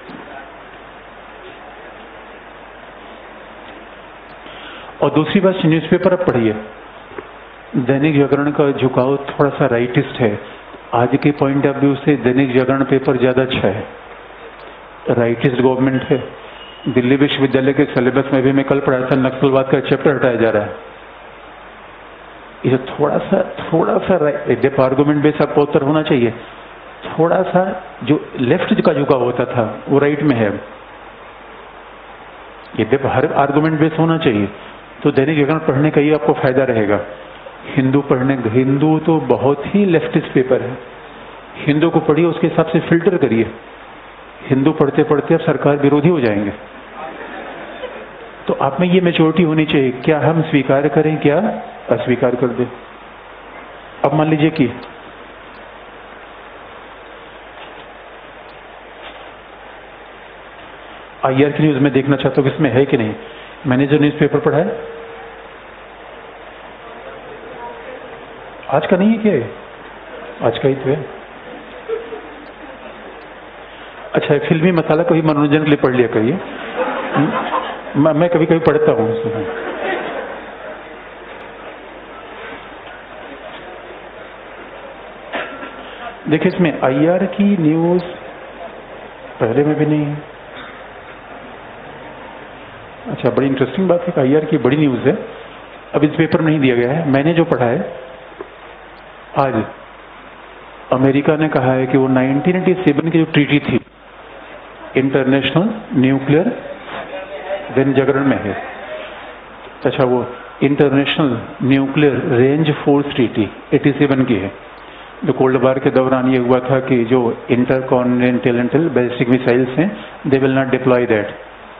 और दूसरी बात न्यूज़पेपर अब पढ़िए, दैनिक जागरण का झुकाव थोड़ा सा राइटिस्ट है। आज के पॉइंट ऑफ व्यू से दैनिक जागरण पेपर ज्यादा अच्छा है, राइटिस्ट गवर्नमेंट है। दिल्ली विश्वविद्यालय के सिलेबस में भी मैं कल पढ़ा था, नक्सलवाद का चैप्टर हटाया जा रहा है। ये थोड़ा सा थोड़ा सा डेप आर्गूमेंट बेस आपका उत्तर होना चाहिए। थोड़ा सा जो लेफ्ट का झुकाव होता था वो राइट में है। ये डेप हर आर्गूमेंट बेस होना चाहिए, तो दैनिक जागरण पढ़ने का ये आपको फायदा रहेगा। हिंदू पढ़ने, हिंदू तो बहुत ही लेफ्टिस्ट पेपर है, हिंदू को पढ़िए, उसके हिसाब से फिल्टर करिए। हिंदू पढ़ते पढ़ते अब सरकार विरोधी हो जाएंगे। तो आप में ये मेच्योरिटी होनी चाहिए, क्या हम स्वीकार करें, क्या अस्वीकार कर दें। अब मान लीजिए कि आईआर की न्यूज में देखना चाहता हूं कि इसमें है कि नहीं। मैंने जो न्यूज़पेपर पढ़ा है आज का नहीं है क्या? आज का ही तो है। अच्छा, फिल्मी मसाला कभी मनोरंजन के लिए पढ़ लिया करिए, मैं कभी कभी पढ़ता हूँ। देखिए इसमें आईआर की न्यूज पहले में भी नहीं है। अच्छा, बड़ी इंटरेस्टिंग बात है कि आईआर की बड़ी न्यूज है, अब इस पेपर में नहीं दिया गया है। मैंने जो पढ़ा है आज, अमेरिका ने कहा है कि वो नाइनटीन एटी सेवन की जो ट्रीटी थी इंटरनेशनल न्यूक्लियर, दैनिक जागरण में है। अच्छा, वो international nuclear range force treaty eighty seven की है, जो कोल्ड वार के दौरान ये हुआ था कि जो इंटरकॉन्टिनेंटल बैलिस्टिक मिसाइल्स हैं, they will not deploy that.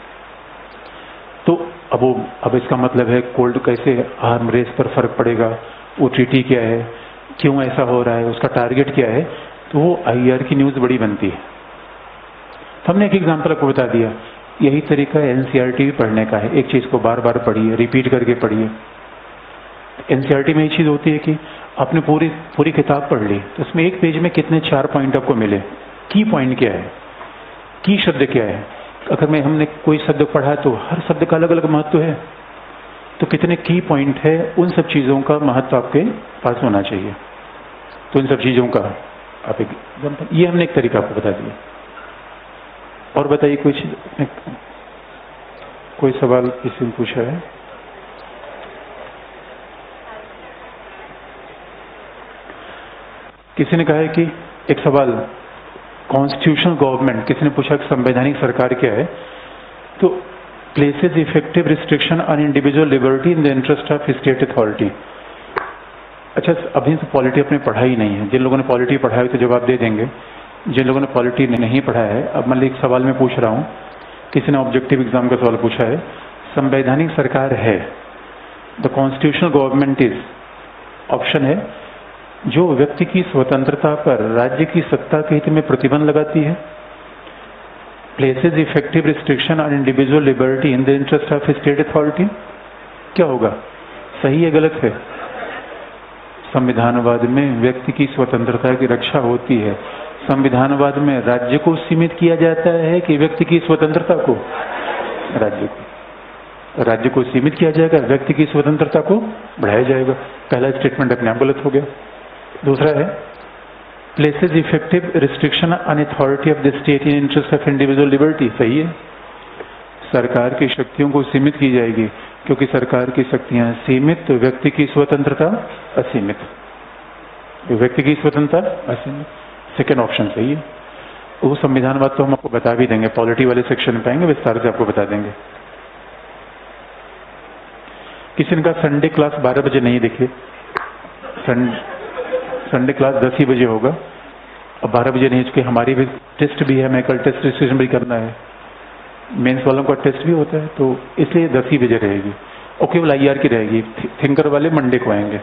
तो अब वो अब इसका मतलब है कोल्ड कैसे आर्म रेस पर फर्क पड़ेगा, वो ट्रीटी क्या है, क्यों ऐसा हो रहा है, उसका टारगेट क्या है। तो वो आईआर की न्यूज बड़ी बनती है। हमने एक एग्जांपल आपको बता दिया। यही तरीका एनसीईआरटी भी पढ़ने का है, एक चीज को बार बार पढ़िए, रिपीट करके पढ़िए। एनसीईआरटी में ये चीज होती है कि आपने पूरी पूरी किताब पढ़ ली, तो उसमें एक पेज में कितने चार पॉइंट आपको मिले, की पॉइंट क्या है, की शब्द क्या है। अगर मैं हमने कोई शब्द पढ़ा तो हर शब्द का अलग अलग महत्व है, तो कितने की पॉइंट है, उन सब चीजों का महत्व आपके पास होना चाहिए। तो इन सब चीजों का आप एक, ये हमने एक तरीका आपको बता दिया। और बताइए कोई चीज, कोई सवाल किसी ने पूछा है? किसी ने कहा है कि एक सवाल, कॉन्स्टिट्यूशनल गवर्नमेंट, किसी ने पूछा कि संवैधानिक सरकार क्या है। तो places effective restriction on individual liberty in the interest of state authority. अच्छा, अभी तो पॉलिटी अपने पढ़ा ही नहीं है। जिन लोगों ने पॉलिटी पढ़ा है तो जवाब दे देंगे, जिन लोगों ने पॉलिटी नहीं पढ़ा है, अब मान लीजिए एक सवाल मैं पूछ रहा हूँ, किसी ने ऑब्जेक्टिव एग्जाम का सवाल पूछा है, संवैधानिक सरकार है, the constitutional government is, option है जो व्यक्ति की स्वतंत्रता पर राज्य की सत्ता के हित में प्रतिबंध लगाती है, places effective restriction on individual liberty in the interest of state authority. क्या होगा, सही है गलत है? संविधानवाद में व्यक्ति की स्वतंत्रता की रक्षा होती है। संविधानवाद में राज्य को सीमित किया जाता है कि व्यक्ति की स्वतंत्रता को? राज्य को। राज्य को सीमित किया जाएगा, व्यक्ति की स्वतंत्रता को बढ़ाया जाएगा। पहला स्टेटमेंट अपने आप गलत हो गया। दूसरा है places effective restriction on authority of the state in interest of individual liberty. सही है, सरकार की शक्तियों को सीमित की जाएगी, क्योंकि सरकार की शक्तियां सीमित तो व्यक्ति की स्वतंत्रता असीमित। व्यक्ति की स्वतंत्रता असीमित, सेकेंड ऑप्शन सही है। वो संविधानवाद तो हम आपको बता भी देंगे, पॉलिटी वाले सेक्शन में पाएंगे, विस्तार से आपको बता देंगे। किसी ने कहा संडे क्लास बारह बजे नहीं देखिए, संडे क्लास दस ही बजे होगा, अब बारह बजे नहीं, चुके हमारी भी टेस्ट भी है, हमें कल टेस्ट रजिस्ट्रेशन भी करना है, मेंस वालों का टेस्ट भी होता है, तो इसलिए दस ही बजे रहेगी और केवल आई आर की रहेगी। थिंकर वाले मंडे को आएंगे।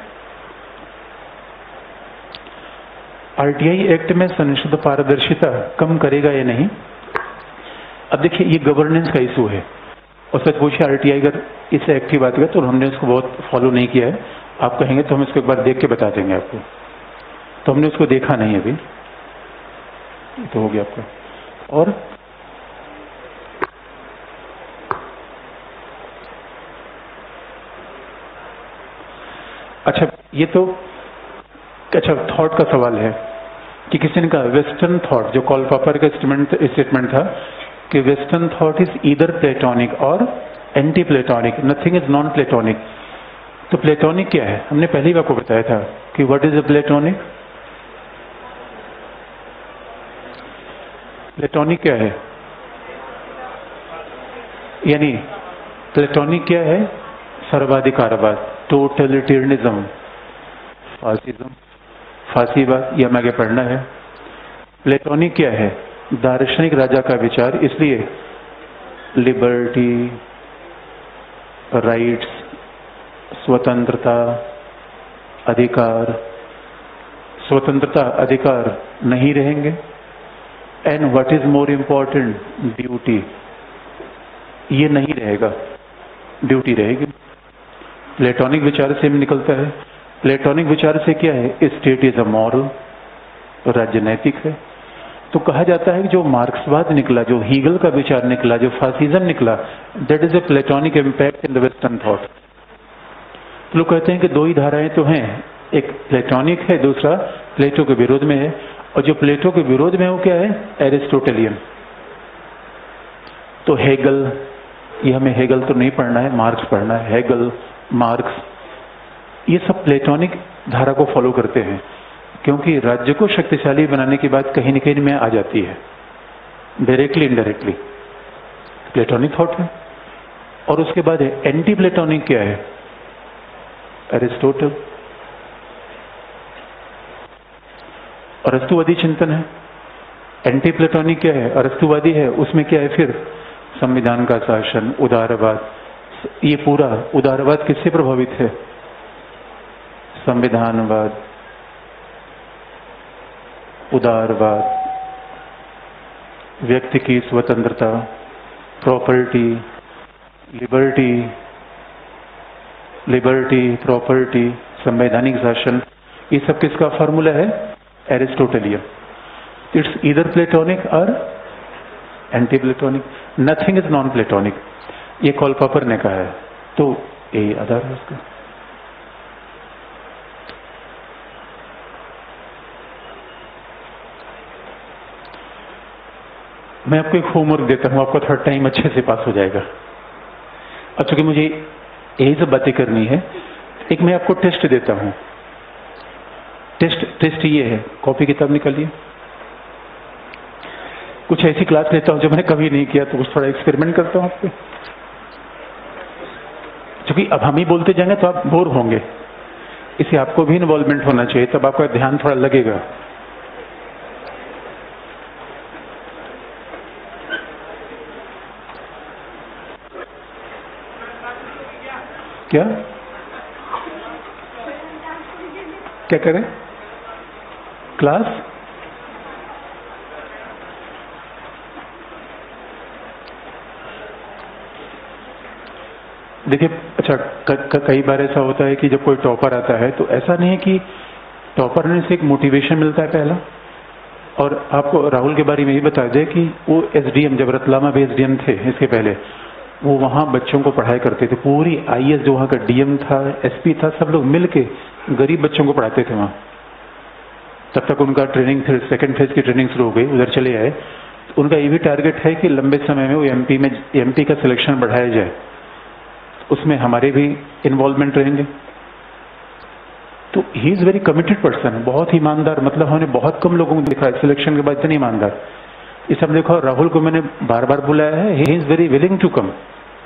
आरटीआई एक्ट में संशोधन पारदर्शिता कम करेगा या नहीं? अब देखिए, ये गवर्नेंस का इशू है, और सच पूछिए आरटीआई अगर इस एक्ट की बात करें तो हमने उसको बहुत फॉलो नहीं किया है। आप कहेंगे तो हम इसको एक बार देख के बता देंगे आपको, तो हमने उसको देखा नहीं अभी, तो हो गया आपका। और अच्छा, ये तो अच्छा थॉट का सवाल है कि किसी ने कहा वेस्टर्न थॉट, जो कॉल पॉपर का स्टेटमेंट स्टेटमेंट था कि western thought is either Platonic और anti Platonic, nothing is non Platonic. तो प्लेटोनिक क्या है? हमने पहले ही आपको बताया था कि what is a Platonic. Platonic क्या है? यानी प्लेटोनिक क्या है? सर्वाधिकारवाद, टोटलिटेरियनिज्म, फासिज्म, फांसीवाद, यह हमें आगे पढ़ना है। प्लेटोनिक क्या है? दार्शनिक राजा का विचार, इसलिए लिबर्टी, राइट्स, स्वतंत्रता, अधिकार, स्वतंत्रता अधिकार नहीं रहेंगे। And what is more important, duty, ये नहीं रहेगा, ड्यूटी रहेगी। प्लेटोनिक विचार से निकलता है। प्लेटोनिक विचार से क्या है? स्टेट इज अ मॉरल, राजनैतिक है। तो कहा जाता है कि जो मार्क्सवाद निकला, जो हीगल का विचार निकला, जो फासिज्म निकला, that is a Platonic impact in the western thought. तो लोग कहते हैं कि दो ही धाराएं तो हैं, एक प्लेटोनिक है, दूसरा प्लेटो के विरोध में है। और जो प्लेटो के विरोध में है वो क्या है? एरिस्टोटेलियन। तो हेगल, ये हमें हेगल तो नहीं पढ़ना है, मार्क्स पढ़ना है। हेगल, मार्क्स, ये सब प्लेटोनिक धारा को फॉलो करते हैं, क्योंकि राज्य को शक्तिशाली बनाने की बात कहीं न कहीं में आ जाती है, डायरेक्टली इनडायरेक्टली। प्लेटोनिक थॉट है। और उसके बाद है एंटी प्लेटोनिक, क्या है? एरिस्टोटल, अरस्तुवादी चिंतन है। एंटी प्लेटोनिक क्या है? अरस्तुवादी है। उसमें क्या है फिर? संविधान का शासन, उदारवाद। ये पूरा उदारवाद किससे प्रभावित है? संविधानवाद, उदारवाद, व्यक्ति की स्वतंत्रता, प्रॉपर्टी, लिबर्टी, लिबर्टी, प्रॉपर्टी, संवैधानिक शासन, ये सब किसका फॉर्मूला है? एरिस्टोटेलियन। इट्स ईदर प्लेटोनिक और anti Platonic, nothing is non Platonic, ये कॉल पॉपर ने कहा है। तो यही आधार है उसका। मैं आपको एक होमवर्क देता हूं, आपका थर्ड टाइम अच्छे से पास हो जाएगा। और चूंकि मुझे यही सब बातें करनी है, एक मैं आपको टेस्ट देता हूं। टेस्ट टेस्ट ये है, कॉपी किताब निकालिए। कुछ ऐसी क्लास लेता हूं जो मैंने कभी नहीं किया, तो कुछ थोड़ा एक्सपेरिमेंट करता हूं आप पे। क्योंकि अब हम ही बोलते जाएंगे तो आप बोर होंगे, इसलिए आपको भी इन्वॉल्वमेंट होना चाहिए, तब आपका ध्यान थोड़ा लगेगा। क्या क्या करें? क्लास देखिए, अच्छा क, क, कई बार ऐसा होता है कि जब कोई टॉपर आता है तो ऐसा नहीं है कि टॉपर ने से एक मोटिवेशन मिलता है पहला। और आपको राहुल के बारे में ही बता दें कि वो एसडीएम, जब रतलामा में एसडीएम थे इसके पहले, वो वहाँ बच्चों को पढ़ाई करते थे। पूरी आईएएस जो वहाँ का डीएम था, एसपी था, सब लोग मिलके गरीब बच्चों को पढ़ाते थे वहाँ। तब तक उनका ट्रेनिंग फिर सेकेंड फेज की ट्रेनिंग शुरू हो गई, उधर चले आए। तो उनका ये भी टारगेट है कि लंबे समय में वो एमपी में एमपी का सिलेक्शन बढ़ाया जाए, उसमें हमारे भी इन्वॉल्वमेंट रहेंगे। तो he is very committed person, बहुत ईमानदार। मतलब हमने बहुत कम लोगों को देखा है सिलेक्शन के बाद इतने ईमानदार। इस हमने देखा राहुल को मैंने बार बार बुलाया है, he is very willing to come.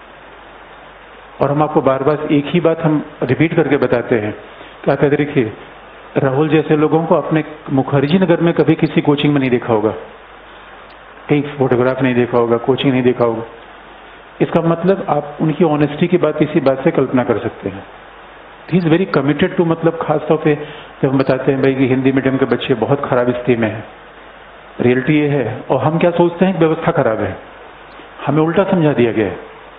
और हम आपको बार बार एक ही बात हम रिपीट करके बताते हैं। क्या कहते, देखिए राहुल जैसे लोगों को अपने मुखर्जी नगर में कभी किसी कोचिंग में नहीं देखा होगा, कहीं फोटोग्राफ नहीं देखा होगा, कोचिंग नहीं देखा होगा। इसका मतलब आप उनकी ऑनेस्टी की बात इसी बात से कल्पना कर सकते हैं। He is very committed to, मतलब खासतौर पे जब हम बताते हैं भाई कि हिंदी मीडियम के बच्चे बहुत खराब स्थिति में है, रियलिटी ये है। और हम क्या सोचते हैं कि व्यवस्था खराब है, हमें उल्टा समझा दिया गया है।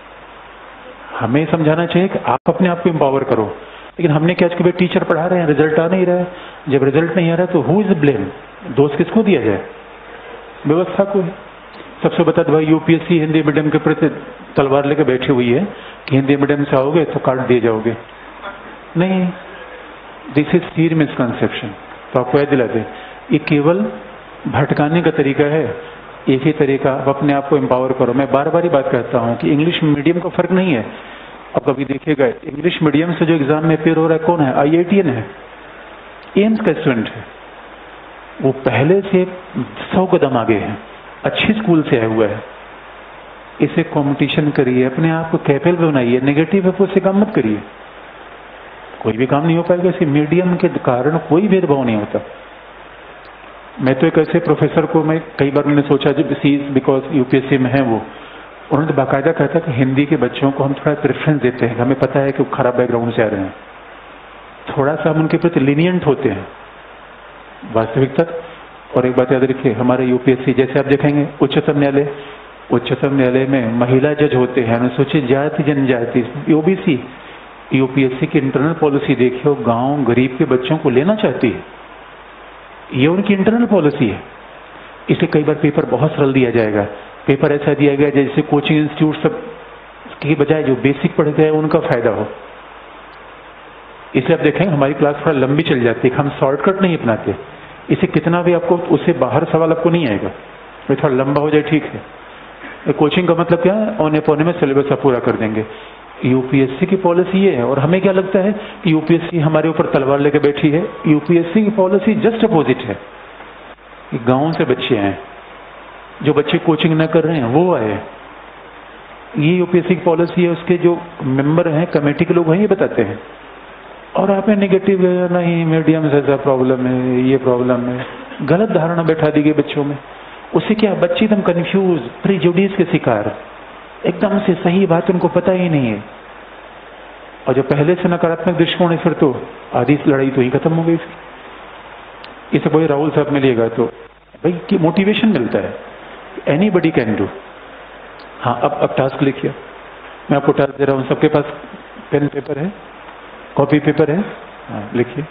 हमें समझाना चाहिए कि आप अपने आप को एम्पावर करो। लेकिन हमने क्या कि भाई टीचर पढ़ा रहे हैं, रिजल्ट आ नहीं रहा है। जब रिजल्ट नहीं आ रहा है तो हु इज ब्लेम, दोष किसको दिया जाए? व्यवस्था को है। सबसे बता दो भाई यूपीएससी हिंदी मीडियम के प्रति तलवार लेकर बैठी हुई है कि हिंदी मीडियम से आओगे तो काट दिए जाओगे। नहीं, दिस इज सीरियस मिसकंसेप्शन। तो आपको याद दिला दे, ये केवल भटकाने का तरीका है। एक ही तरीका, आप अपने आप को एम्पावर करो। मैं बार बार ही बात कहता हूँ कि इंग्लिश मीडियम का फर्क नहीं है। अब कभी देखिएगा इंग्लिश मीडियम से जो एग्जाम में अपेयर हो रहा है कौन है? आई आई टी एन है, एम्स का स्टूडेंट है। वो पहले से सौ कदम आगे है, अच्छी स्कूल से आया हुआ है। इसे कंपटीशन करिए, अपने आप को कैपेबल बनाइए। नेगेटिव है से काम मत करिए, कोई भी काम नहीं हो पाएगा। इसी मीडियम के कारण कोई भेदभाव नहीं होता। मैं तो एक ऐसे प्रोफेसर को, मैं कई बार मैंने सोचा जब सी बिकॉज यूपीएससी में है वो, उन्होंने तो बाकायदा कहता कि हिंदी के बच्चों को हम थोड़ा प्रेफरेंस देते हैं, हमें पता है कि वो खराब बैकग्राउंड से आ रहे हैं, थोड़ा सा हम उनके प्रति लीनियंट होते हैं वास्तविकता। और एक बात याद रखिए, हमारे यूपीएससी जैसे आप देखेंगे उच्चतम न्यायालय, उच्चतम न्यायालय में महिला जज होते हैं, अनुसूचित जाति जनजाति, ओबीसी। यूपीएससी की इंटरनल पॉलिसी देखिए, गांव गरीब के बच्चों को लेना चाहती है, ये उनकी इंटरनल पॉलिसी है। इसे कई बार पेपर बहुत सरल दिया जाएगा, पेपर ऐसा दिया गया जैसे कोचिंग इंस्टीट्यूट सब की बजाय जो बेसिक पढ़ते हैं उनका फायदा हो। इसलिए आप देखेंगे हमारी क्लास थोड़ा लंबी चल जाती है, हम शॉर्टकट नहीं अपनाते। इसे कितना भी आपको उससे बाहर सवाल आपको नहीं आएगा, तो थोड़ा लंबा हो जाए ठीक है। कोचिंग का मतलब क्या है? औने पौने में सिलेबस आप पूरा कर देंगे। यूपीएससी की पॉलिसी ये है। और हमें क्या लगता है कि यूपीएससी हमारे ऊपर तलवार लेकर बैठी है। यूपीएससी की पॉलिसी जस्ट अपोजिट है। गांव से बच्चे आए, जो बच्चे कोचिंग न कर रहे हैं वो आए। ये यूपीएससी की पॉलिसी है, उसके जो मेंबर हैं कमेटी के लोग हैं ये बताते हैं। और आप नेगेटिव है, नहीं मीडियम से ऐसा प्रॉब्लम है, ये प्रॉब्लम है, गलत धारणा बैठा दी गई बच्चों में। उससे क्या बच्चे एकदम कंफ्यूज, प्रीजुडिस के शिकार, एकदम से सही बात उनको पता ही नहीं है। और जो पहले से नकारात्मक दृष्टिकोण है फिर तो आधी लड़ाई तो ही खत्म हो गई। इसे कोई राहुल साहब मिलेगा तो भाई की मोटिवेशन मिलता है, एनीबडी कैन डू। हाँ, अब अब टास्क लिखिए, मैं आपको टास्क दे रहा हूँ। सबके पास पेन पेपर है, कॉपी पेपर है? हाँ, लिखिए।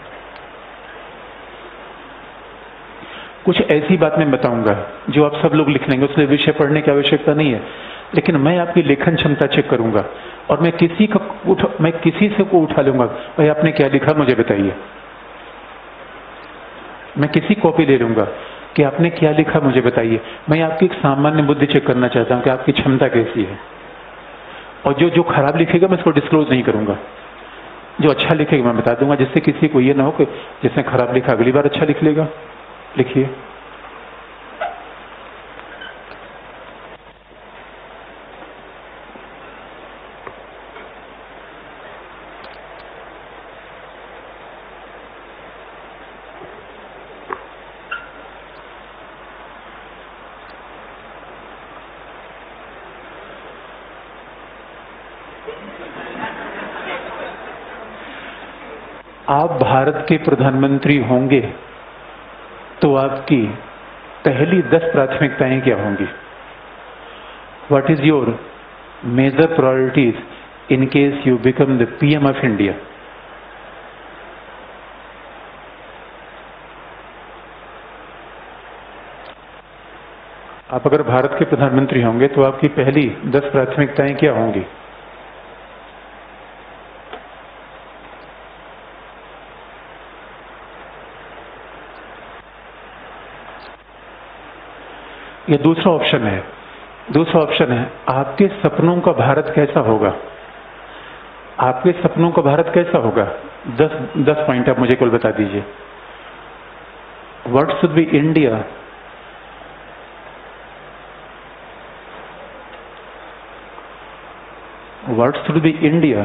कुछ ऐसी बात मैं बताऊंगा जो आप सब लोग लिख लेंगे, उसलिए विषय पढ़ने की आवश्यकता नहीं है। लेकिन मैं आपकी लेखन क्षमता चेक करूंगा और मैं किसी को उठा, मैं किसी से को उठा लूंगा, भाई आपने क्या लिखा मुझे बताइए। मैं किसी कॉपी ले लूंगा कि आपने क्या लिखा मुझे बताइए। मैं आपकी एक सामान्य बुद्धि चेक करना चाहता हूं कि आपकी क्षमता कैसी है। और जो जो खराब लिखेगा मैं इसको डिस्क्लोज नहीं करूंगा, जो अच्छा लिखेगा मैं बता दूंगा, जिससे किसी को ये ना हो कि जिसने खराब लिखा अगली बार अच्छा लिख लेगा। लिखिए। आप भारत के प्रधानमंत्री होंगे तो आपकी पहली दस प्राथमिकताएं क्या होंगी? What is your major priorities in case you become the PM of India? आप अगर भारत के प्रधानमंत्री होंगे तो आपकी पहली दस प्राथमिकताएं क्या होंगी? ये दूसरा ऑप्शन है। दूसरा ऑप्शन है, आपके सपनों का भारत कैसा होगा? आपके सपनों का भारत कैसा होगा? दस दस पॉइंट आप मुझे केवल बता दीजिए। What should be India? What should be India?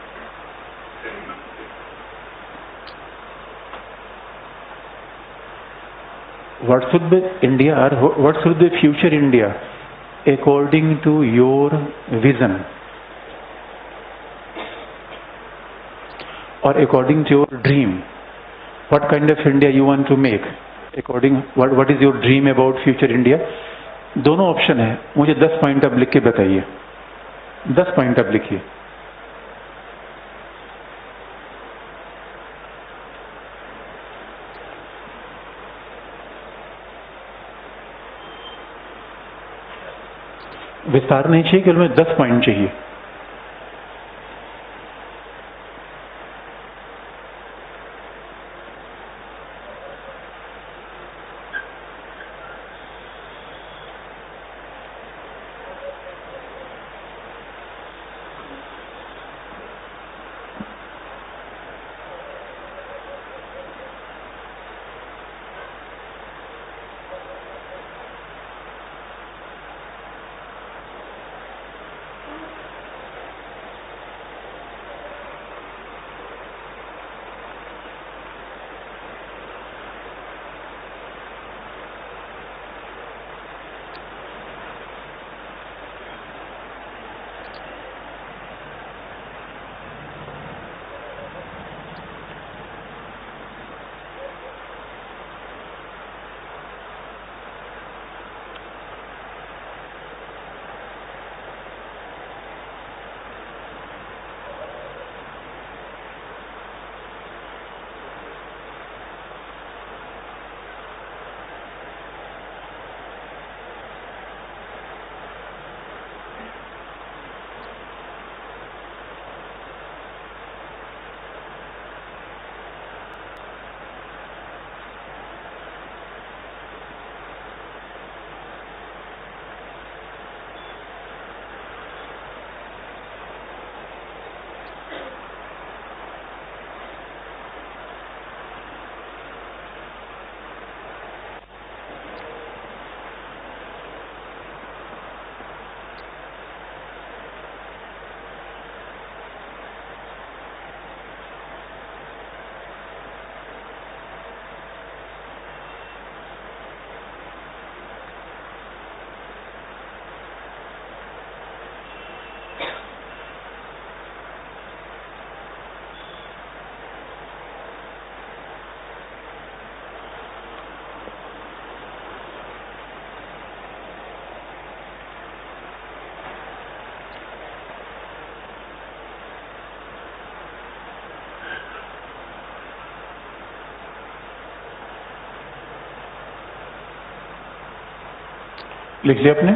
What should be India, or what should be future India according to your vision or according to your dream? What kind of India you want to make? According what what is your dream about future India? दोनों option है, मुझे दस point आप लिख के बताइए। दस point आप लिखिए। विस्तार नहीं चाहिए, केवल मुझे दस पॉइंट चाहिए। लिख लिया आपने?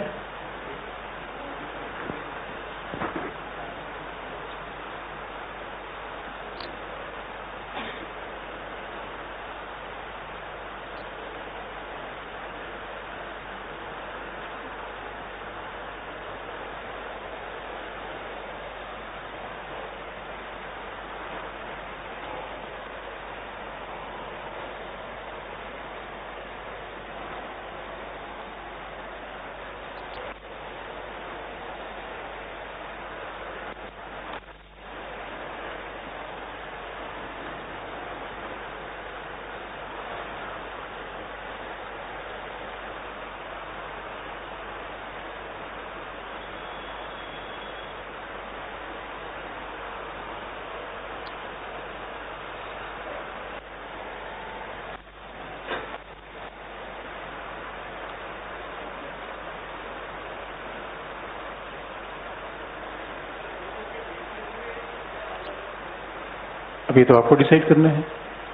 अब ये तो आपको डिसाइड करना है।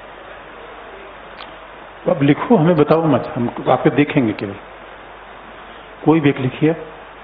अब लिखो, हमें बताओ मत, हम आप पे देखेंगे केवल। कोई भी एक लिखिए।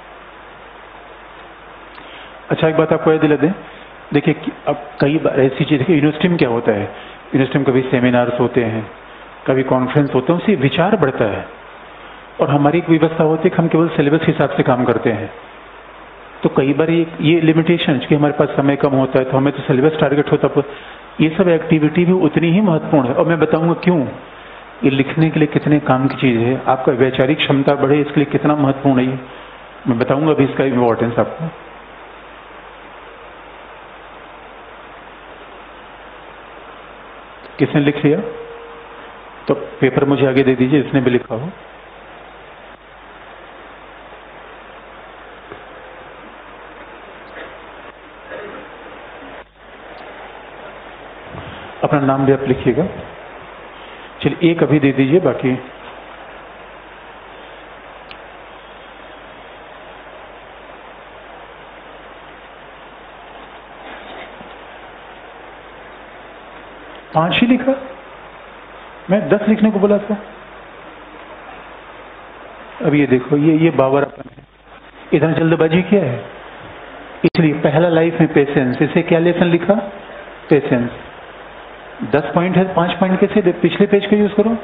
अच्छा, एक बात आपको याद दिला दें, देखिए अब कई बार ऐसी चीज, देखिए यूनिवर्सिटी में क्या होता है, यूनिवर्सिटी में कभी सेमिनार्स होते हैं, कभी कॉन्फ्रेंस होते हैं, उससे विचार बढ़ता है। और हमारी एक व्यवस्था होती है कि हम केवल सिलेबस के हिसाब से काम करते हैं। तो कई बार ये ये लिमिटेशन कि हमारे पास समय कम होता है तो हमें तो सिलेबस टारगेट होता है, ये सब एक्टिविटी भी उतनी ही महत्वपूर्ण है। और मैं बताऊंगा क्यों। ये लिखने के लिए कितने काम की चीज है, आपका वैचारिक क्षमता बढ़े इसके लिए कितना महत्वपूर्ण है, मैं बताऊंगा अभी इसका इम्पोर्टेंस आपको। किसने लिख लिया? तो पेपर मुझे आगे दे दीजिए, इसने भी लिखा हो। अपना नाम भी आप लिखिएगा। चलिए एक अभी दे दीजिए, बाकी पांच ही लिखा, मैं दस लिखने को बोला था। अब ये देखो, ये ये बावरापन है, इतना जल्दबाजी क्या है। इसलिए पहला लाइफ में पेशेंस, इसे क्या लेसन लिखा? पेशेंस। दस पॉइंट है, पांच पॉइंट कैसे दे? पिछले पेज का यूज करो।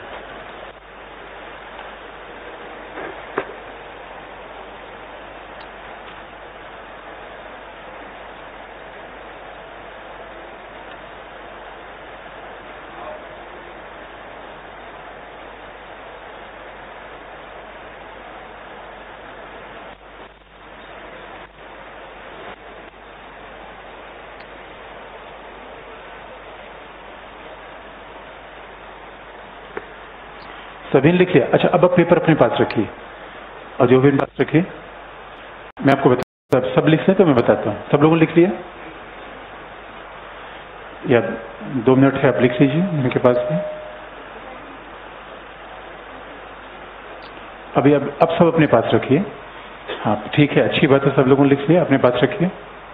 सभी ने लिख लिया? अच्छा, अब आप पेपर अपने पास रखिए और जो भी पास रखिए, मैं आपको बता, सब लिख लें तो मैं बताता हूँ। सब लोगों ने लिख लिया या दो मिनट है, आप लिख लीजिए इनके पास में। अभी अब अब सब अपने पास रखिए। हाँ ठीक है, अच्छी बात है, सब लोगों ने लिख लिया, अपने पास रखिए।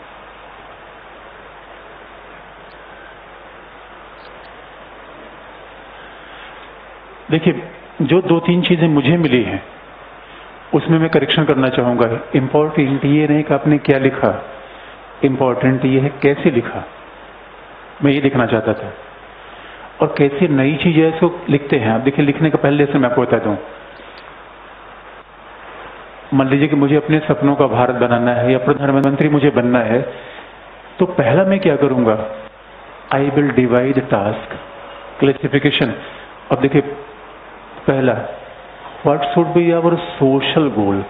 देखिए, जो दो तीन चीजें मुझे मिली हैं उसमें मैं करेक्शन करना चाहूंगा। इंपॉर्टेंट ये नहीं कि आपने क्या लिखा, इंपॉर्टेंट ये है कैसे लिखा। मैं ये लिखना चाहता था, और कैसे नई चीजें इसको लिखते हैं। आप देखिए, लिखने का पहले लेसन मैं आपको बता दूं। मान लीजिए कि मुझे अपने सपनों का भारत बनाना है या प्रधानमंत्री मुझे बनना है, तो पहला मैं क्या करूंगा? I will divide task, classification. अब देखिए, पहला, what should be our social goal,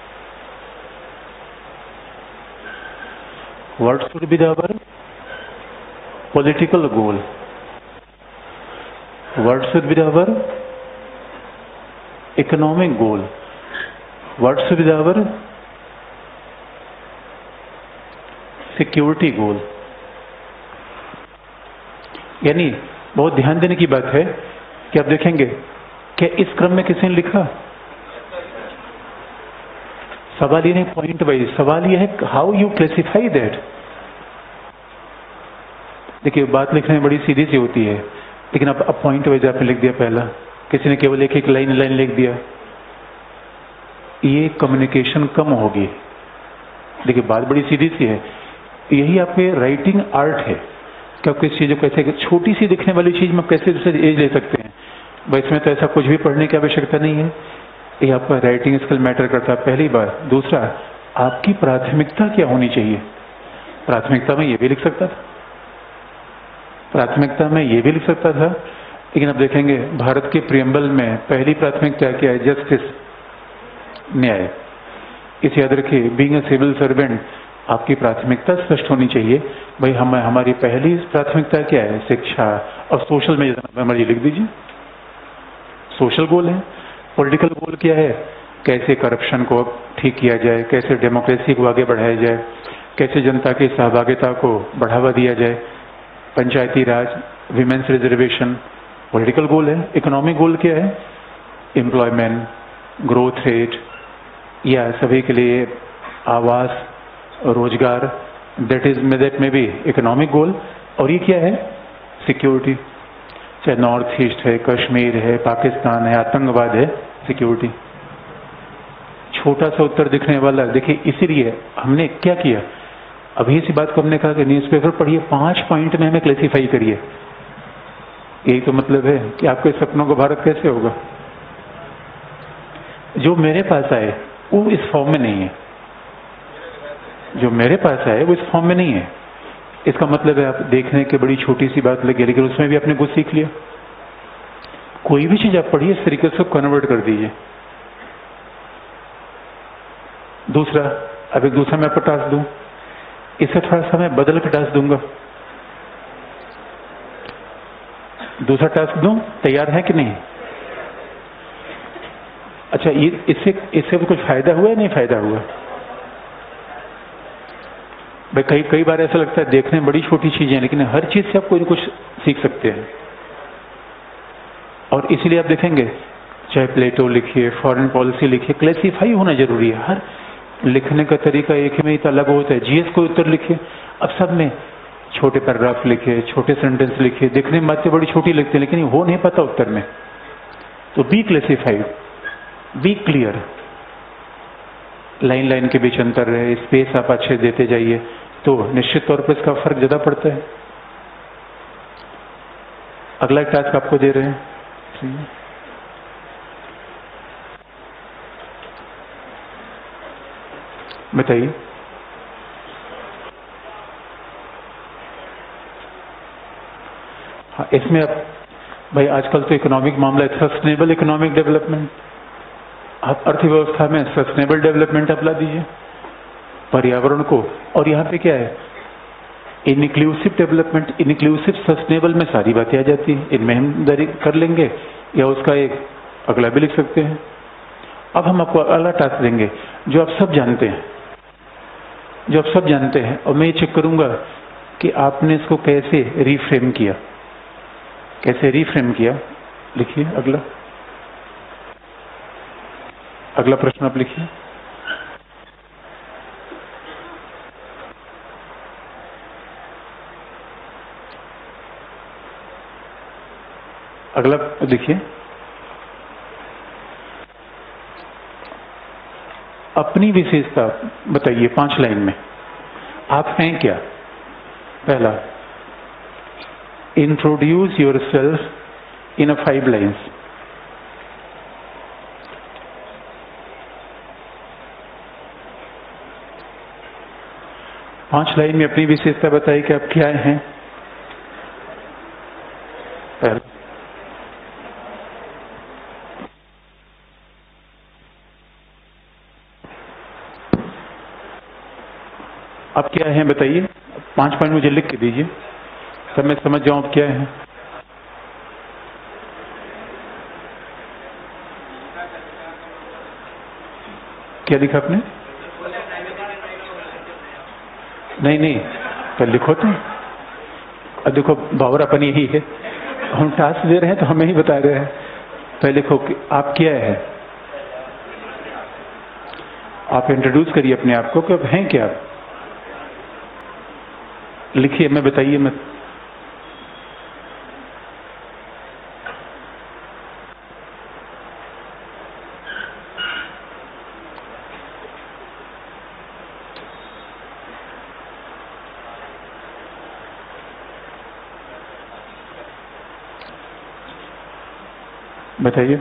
what should be our political goal, what should be our economic goal, what should be our security goal. यानी बहुत ध्यान देने की बात है कि आप देखेंगे क्या इस क्रम में किसी ने लिखा? सवाल ये नहीं पॉइंट वाइज, सवाल ये है हाउ यू क्लासिफाई दैट। देखिए, बात लिखने में बड़ी सीधी सी होती है, लेकिन अब अब पॉइंट वाइज आपने लिख दिया। पहला किसी ने केवल एक एक लाइन लाइन लिख दिया, ये कम्युनिकेशन कम होगी। देखिए, बात बड़ी सीधी सी है, यही आपके राइटिंग आर्ट है कि आप किस चीज को कैसे, छोटी सी दिखने वाली चीज में कैसे दूसरे एज ले सकते हैं। भाई इसमें तो ऐसा कुछ भी पढ़ने की आवश्यकता नहीं है, ये आपका राइटिंग स्किल मैटर करता है, पहली बार। दूसरा, आपकी प्राथमिकता क्या होनी चाहिए। प्राथमिकता में ये भी लिख सकता था, प्राथमिकता में ये भी लिख सकता था, लेकिन अब देखेंगे भारत के प्रियम्बल में पहली प्राथमिकता क्या है? जस्टिस, न्याय। इसे याद रखिए, बीइंग अ सिविल सर्वेंट आपकी प्राथमिकता स्पष्ट होनी चाहिए। भाई हम हमारी पहली प्राथमिकता क्या है? शिक्षा। और सोशल में जितना मर्जी लिख दीजिए, सोशल गोल है। पॉलिटिकल गोल क्या है? कैसे करप्शन को ठीक किया जाए, कैसे डेमोक्रेसी को आगे बढ़ाया जाए, कैसे जनता की सहभागिता को बढ़ावा दिया जाए, Panchayati Raj, women's reservation, political goal है। इकोनॉमिक गोल क्या है? एम्प्लॉयमेंट, ग्रोथ रेट, या सभी के लिए आवास, रोजगार, दैट इज दैट में भी इकोनॉमिक गोल। और ये क्या है? सिक्योरिटी, चाहे नॉर्थ ईस्ट है, कश्मीर है, पाकिस्तान है, आतंकवाद है, सिक्योरिटी। छोटा सा उत्तर दिखने वाला। देखिए, इसीलिए हमने क्या किया, अभी इसी बात को हमने कहा कि न्यूज़पेपर पढ़िए, पांच पॉइंट में हमें क्लासिफाई करिए। यही तो मतलब है कि आपके सपनों का भारत कैसे होगा। जो मेरे पास आए वो इस फॉर्म में नहीं है, जो मेरे पास आए वो इस फॉर्म में नहीं है। इसका मतलब है आप देखने के बड़ी छोटी सी बात लगी, लेकिन उसमें भी आपने कुछ सीख लिया। कोई भी चीज आप पढ़िए इस तरीके से कन्वर्ट कर दीजिए। दूसरा, अब एक दूसरा मैं आपको टास्क दूं, इसे थोड़ा सा मैं बदल के टास्क दूंगा। दूसरा टास्क दूं, तैयार है कि नहीं? अच्छा, ये इससे इससे कुछ फायदा हुआ है नहीं फायदा हुआ? भाई कई कई बार ऐसा लगता है देखने में बड़ी छोटी चीजें हैं, लेकिन हर चीज से आप कोई ना कुछ सीख सकते हैं। और इसीलिए आप देखेंगे चाहे प्लेटो लिखिए, फॉरेन पॉलिसी लिखिए, क्लासिफाई होना जरूरी है। हर लिखने का तरीका एक में ही अलग होता है। जीएस को उत्तर लिखिए, अब सब में छोटे पैराग्राफ लिखे, छोटे सेंटेंस लिखे, देखने में बातें बड़ी छोटी लगती है लेकिन हो नहीं पाता उत्तर में। तो be classified, be clear, line line के बीच अंतर है, स्पेस आप अच्छे देते जाइए तो निश्चित तौर पर इसका फर्क ज्यादा पड़ता है। अगला टास्क आपको दे रहे हैं, बताइए। हाँ, इसमें आप भाई आजकल तो इकोनॉमिक मामला है, सस्टेनेबल इकोनॉमिक डेवलपमेंट। आप अर्थव्यवस्था में सस्टेनेबल डेवलपमेंट अपना दीजिए, पर्यावरण को। और यहाँ पे क्या है, इनक्लूसिव डेवलपमेंट, इनक्लूसिव सस्टेनेबल में सारी बातें आ जाती है। इनमें हम दरी कर लेंगे या उसका एक अगला भी लिख सकते हैं। अब हम आपको अगला टास्क देंगे जो आप सब जानते हैं, जो आप सब जानते हैं, और मैं ये चेक करूंगा कि आपने इसको कैसे रीफ्रेम किया, कैसे रीफ्रेम किया। लिखिए अगला अगला प्रश्न आप लिखिए। अगला लिखिए, अपनी विशेषता बताइए पांच लाइन में। आप हैं क्या? पहला, introduce yourself in a five lines. पांच लाइन में अपनी विशेषता बताइए कि आप क्या हैं। पहला, आप क्या हैं बताइए, पांच पॉइंट मुझे लिख के दीजिए तब मैं समझ जाऊं आप क्या हैं। क्या लिखा आपने? नहीं नहीं, पर लिखो तो। अब देखो बावरापन यही है, हम टास्क दे रहे हैं तो हमें ही बता रहे हैं। पहले लिखो कि आप क्या है, आप इंट्रोड्यूस करिए अपने आप को कि आप हैं क्या। लिखिए, मैं बताइए मैं बताइए।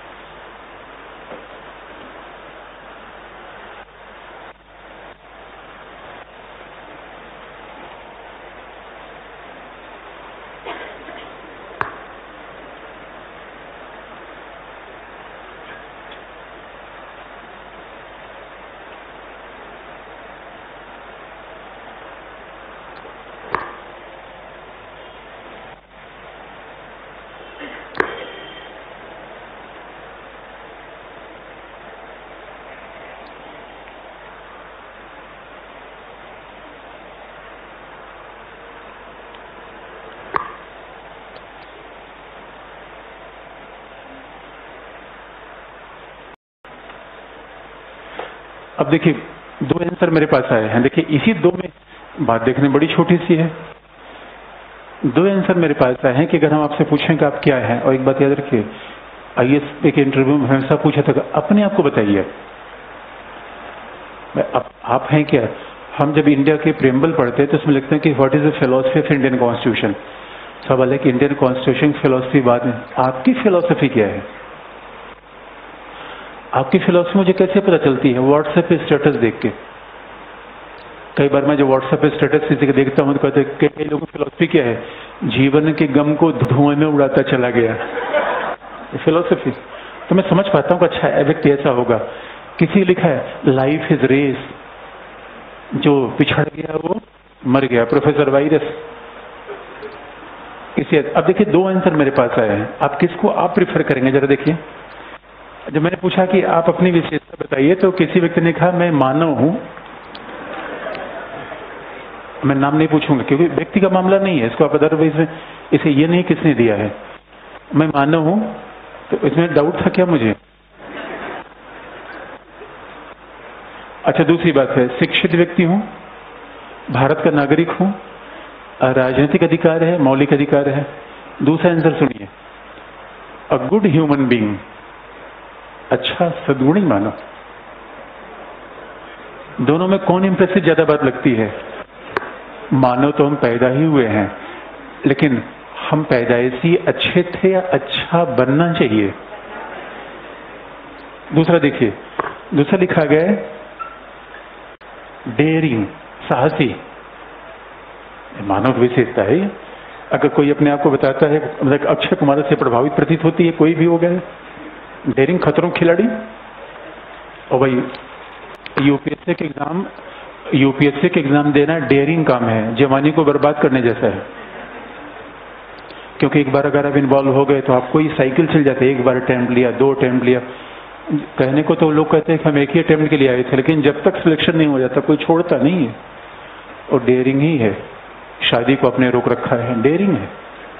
अब देखिए दो आंसर मेरे पास आए हैं। देखिए इसी दो में बात देखने बड़ी छोटी सी है। दो आंसर मेरे पास आए हैं कि अगर हम आपसे पूछें कि आप क्या हैं, और एक बात याद रखिए, आईएएस के इंटरव्यू में हमेशा पूछा था कि अपने आप को बताइए, आप, आप हैं क्या। हम जब इंडिया के प्रेम्बल पढ़ते हैं तो उसमें लिखते हैं कि what is the philosophy of Indian constitution. सवाल है कि इंडियन कॉन्स्टिट्यूशन की फिलोसफी बाद में, आपकी फिलोसफी क्या है। आपकी फिलॉसफी मुझे कैसे पता चलती है? व्हाट्सएप पे स्टेटस देख के। कई बार मैं जो व्हाट्सएप पे स्टेटस किसी के देखता हूँ तो कहते हैं कई लोगों की फिलॉसफी क्या है? जीवन के गम को धुएं में उड़ाता चला गया, फिलॉसफी। तो मैं समझ पाता हूँ कि अच्छा व्यक्ति ऐसा होगा। किसी लिखा है लाइफ इज रेस, जो पिछड़ गया वो मर गया, प्रोफेसर वायरस। किसी अब देखिए दो आंसर मेरे पास आए हैं, आप किसको आप प्रिफर करेंगे जरा देखिए। जब मैंने पूछा कि आप अपनी विशेषता बताइए तो किसी व्यक्ति ने कहा मैं मानव हूं। मैं नाम नहीं पूछूंगा क्योंकि व्यक्ति का मामला नहीं है, इसको आप अदरवाइज इसे ये नहीं किसने दिया है, मैं मानव हूं। तो इसमें डाउट था क्या मुझे? अच्छा दूसरी बात है, शिक्षित व्यक्ति हूं, भारत का नागरिक हूं, राजनीतिक अधिकार है, मौलिक अधिकार है। दूसरा आंसर सुनिए, अ गुड ह्यूमन बीइंग, अच्छा सद्गुणी मानव। दोनों में कौन इंप्रेसिव ज्यादा बात लगती है? मानव तो हम पैदा ही हुए हैं, लेकिन हम पैदाइशी अच्छे थे या अच्छा बनना चाहिए? दूसरा देखिए, दूसरा लिखा गया है डेयरिंग, साहसी। मानव विशेषता है। अगर कोई अपने आप को बताता है, मतलब अक्षय कुमार से प्रभावित प्रतीत होती है, कोई भी हो गया डेयरिंग, खतरों खिलाड़ी। और भाई यूपीएससी के एग्जाम यूपीएससी के एग्जाम देना डेयरिंग काम है, जवानी को बर्बाद करने जैसा है। क्योंकि एक बार अगर आप इन्वॉल्व हो गए तो आपको ही साइकिल चल जाते है। एक बार अटेम्प्ट लिया, दो अटेम्प्ट लिया, कहने को तो लोग कहते हैं कि हम एक ही अटेम्प्ट के लिए आए थे, लेकिन जब तक सिलेक्शन नहीं हो जाता कोई छोड़ता नहीं है। और डेयरिंग ही है, शादी को अपने रोक रखा है, डेयरिंग है।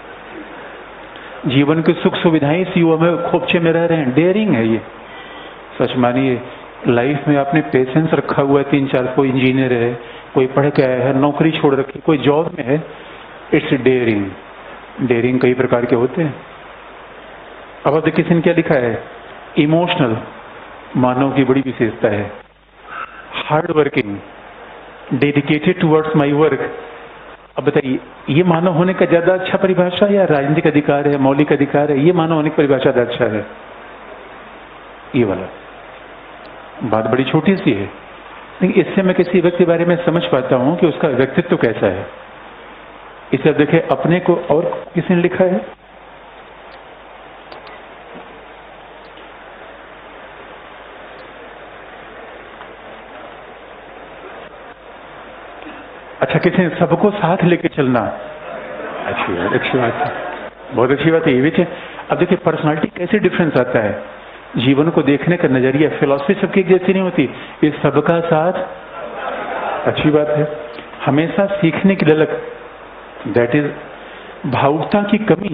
जीवन की सुख सुविधाएं इस युवा में खोपचे में रह रहे हैं, डेयरिंग है ये। सच मानिए, लाइफ में आपने पेशेंस रखा हुआ है, तीन चार, कोई इंजीनियर है, कोई पढ़ के आया है, नौकरी छोड़ रखी, कोई जॉब में है, इट्स डेयरिंग। डेयरिंग कई प्रकार के होते हैं। अब अब किसी ने क्या लिखा है, इमोशनल, मानव की बड़ी विशेषता है। Hard working, dedicated towards my work. अब बताइए, ये मानव होने का ज्यादा अच्छा परिभाषा या राजनीतिक अधिकार है, मौलिक अधिकार है? ये मानव होने की परिभाषा ज्यादा अच्छा है, ये वाला। बात बड़ी छोटी सी है, लेकिन इससे मैं किसी व्यक्ति के बारे में समझ पाता हूं कि उसका व्यक्तित्व कैसा है। इसे अब देखें, अपने को और किसी ने लिखा है, अच्छा किसी ने सबको साथ लेके चलना। अच्छी बात, अच्छी बात है, बहुत अच्छी बात है ये भी। अब देखिए पर्सनालिटी कैसे डिफरेंस आता है, जीवन को देखने का नजरिया, फिलॉसफी सबकी एक जैसी नहीं होती। ये सबका साथ, अच्छी बात है। हमेशा सीखने की ललक, दैट इज भावुकता की कमी।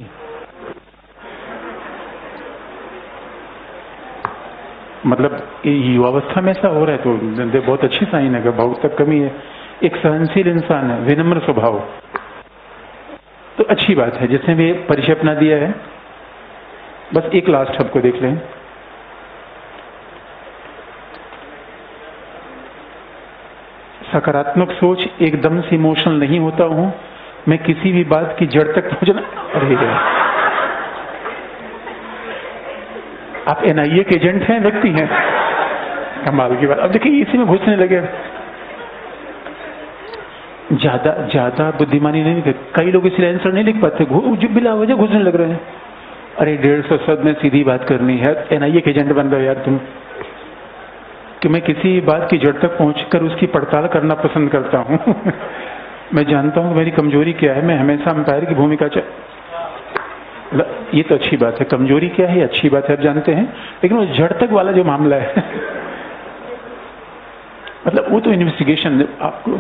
मतलब युवावस्था में ऐसा हो रहा है तो बहुत अच्छी साइन है, भावुकता कमी है। एक सहनशील इंसान है, विनम्र स्वभाव, तो अच्छी बात है। जिसने भी परिचय अपना दिया है, बस एक लास्ट आपको देख लें। सकारात्मक सोच, एकदम से इमोशनल नहीं होता हूं मैं, किसी भी बात की जड़ तक पहुंचना। अरे आप एनआईए के एजेंट हैं, व्यक्ति हैं, कमाल की बात। अब देखिए इसी में घुसने लगे, ज्यादा ज्यादा बुद्धिमानी नहीं। कई लोग इसलिए आंसर नहीं लिख पाते, जो बिला वजह घुसने लग रहे हैं। अरे डेढ़ सौ शब्द में सीधी बात करनी है, एनआईए के एजेंट बन रहे यार तुम। कि मैं किसी बात की जड़ तक पहुंचकर उसकी पड़ताल करना पसंद करता हूं। मैं जानता हूं मेरी कमजोरी क्या है, मैं हमेशा अंपायर की भूमिका च... ये तो अच्छी बात है। कमजोरी क्या है, अच्छी बात है, आप जानते हैं। लेकिन वो जड़ तक वाला जो मामला है मतलब वो तो इन्वेस्टिगेशन आपको,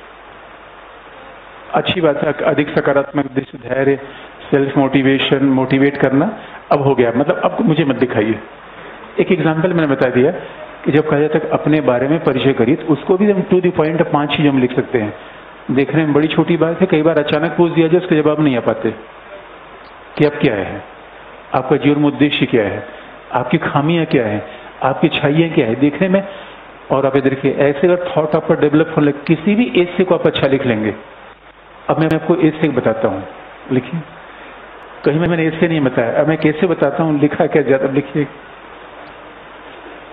अच्छी बात है। अधिक सकारात्मक दृष्टि, धैर्य, सेल्फ मोटिवेशन, मोटिवेट करना। अब हो गया, मतलब अब मुझे मत दिखाइए। एक एग्जांपल मैंने बता दिया कि जब कहा जाता है अपने बारे में परिचय करिए, तो उसको भी हम टू द पॉइंट पांच चीज हम लिख सकते हैं। देखने में बड़ी छोटी बात है, कई बार अचानक पूछ दिया जाए, उसका जवाब नहीं आ पाते कि अब क्या है, आपका जीवन उद्देश्य क्या है, आपकी खामियां क्या है, आपकी अच्छाइयां क्या है, देखने में। और आप इधर देखिए, ऐसे अगर थॉट आपका डेवलप होने लगे, किसी भी एज से को आप अच्छा लिख लेंगे। अब मैं आपको एज से बताता हूँ, लिखिए। कहीं में मैंने एज से नहीं बताया, अब मैं कैसे बताता हूँ, लिखा क्या ज्यादा, लिखिए।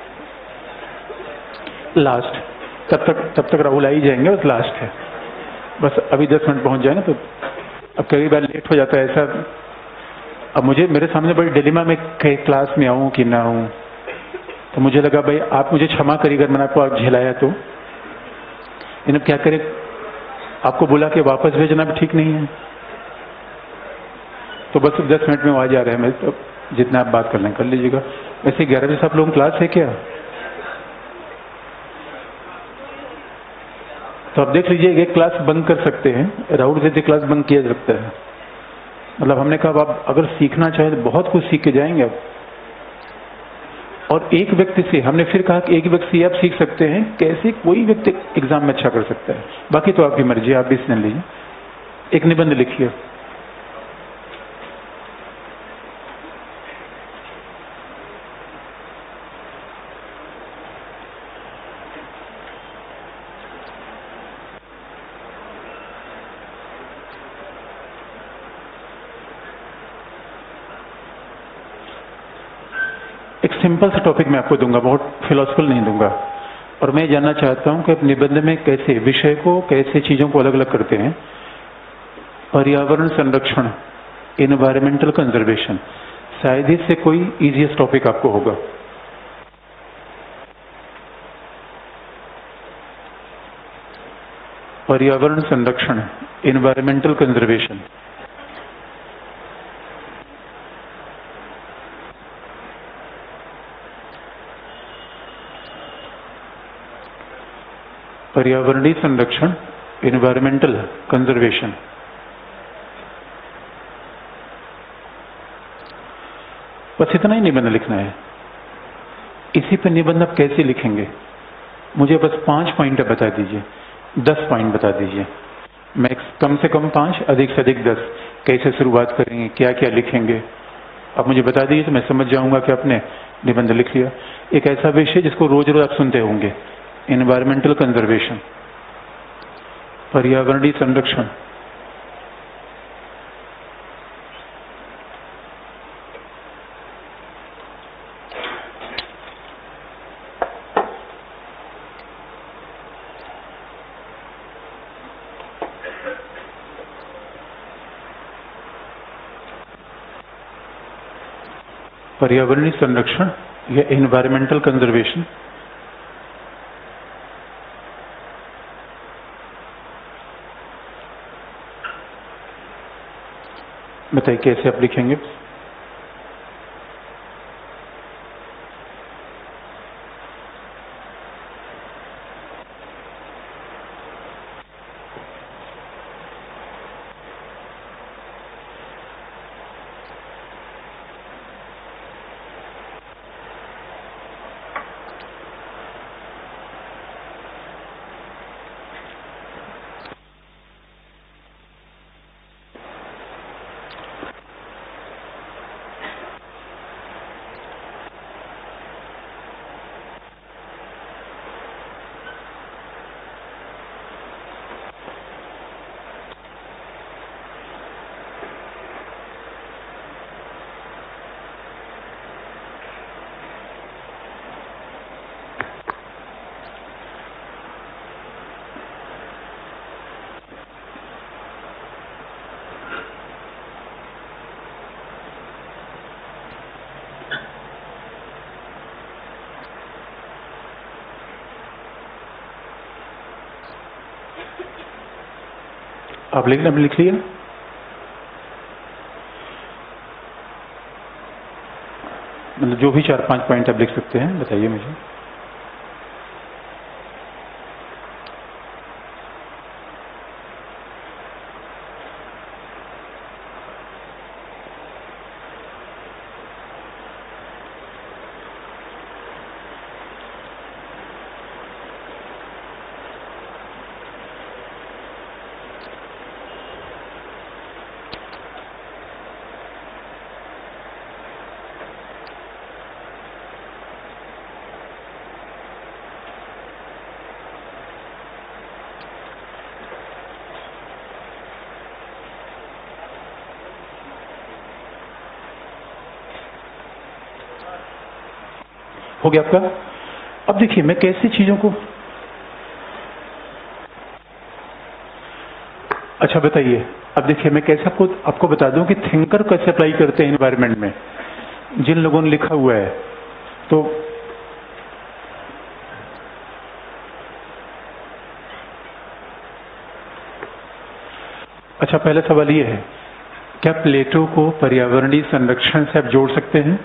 लास्ट, तब तक तब तक राहुल आ ही जाएंगे, बस लास्ट है, बस अभी दस मिनट पहुंच जाए ना। तो अब कई बार लेट हो जाता है ऐसा। अब मुझे मेरे सामने बड़ी डिलेमा में क्लास में आऊं कि ना आऊं, तो मुझे लगा भाई आप मुझे क्षमा करिएगा, मैंने आपको आप झेलाया तो। इन्हें क्या करे, आपको बुला के वापस भेजना भी ठीक नहीं है। तो बस दस मिनट में वो आ जा रहे हैं, मैं तो जितना आप बात कर लें कर लीजिएगा। वैसे ग्यारह बजे से आप लोगों क्लास है क्या? तो आप देख लीजिए, एक क्लास बंद कर सकते हैं, राहुल जैसे क्लास बंद किया जा सकता है। मतलब हमने कहा आप अगर सीखना चाहे तो बहुत कुछ सीख के जाएंगे आप। और एक व्यक्ति से हमने फिर कहा कि एक व्यक्ति से आप सीख सकते हैं कैसे कोई व्यक्ति एग्जाम में अच्छा कर सकता है, बाकी तो आपकी मर्जी, आप भी सुन लीजिए। एक निबंध लिखिए। एक सिंपल सा टॉपिक मैं आपको दूंगा, बहुत फिलोसफिकल नहीं दूंगा। और मैं जानना चाहता हूं कि आप निबंध में कैसे विषय को, कैसे चीजों को अलग अलग करते हैं। पर्यावरण संरक्षण, एनवायरमेंटल कंजर्वेशन, शायद इससे कोई इजीएस्ट टॉपिक आपको होगा। पर्यावरण संरक्षण, एनवायरमेंटल कंजर्वेशन। पर्यावरणीय संरक्षण, एनवायरमेंटल कंजर्वेशन। बस इतना ही निबंध लिखना है। इसी पर निबंध आप कैसे लिखेंगे, मुझे बस पांच पॉइंट बता दीजिए, दस पॉइंट बता दीजिए। मैक्स कम से कम पांच, अधिक से अधिक दस। कैसे शुरुआत करेंगे, क्या क्या लिखेंगे, आप मुझे बता दीजिए तो मैं समझ जाऊंगा कि आपने निबंध लिख लिया। एक ऐसा विषय जिसको रोज रोज आप सुनते होंगे, एनवायरमेंटल कंजर्वेशन, पर्यावरणीय संरक्षण। पर्यावरणीय संरक्षण या एनवायरमेंटल कंजर्वेशन। बताइए कैसे आप लिखेंगे। आप लिख लें, लिख लिया। मतलब जो भी चार पांच पॉइंट आप लिख सकते हैं, बताइए मुझे। हो गया आपका। अब देखिए मैं कैसी चीजों को, अच्छा बताइए, अब देखिए मैं कैसे आपको आपको बता दूं कि थिंकर कैसे अप्लाई करते हैं एनवायरनमेंट में, जिन लोगों ने लिखा हुआ है। तो अच्छा, पहला सवाल ये है, क्या प्लेटो को पर्यावरणीय संरक्षण से आप जोड़ सकते हैं?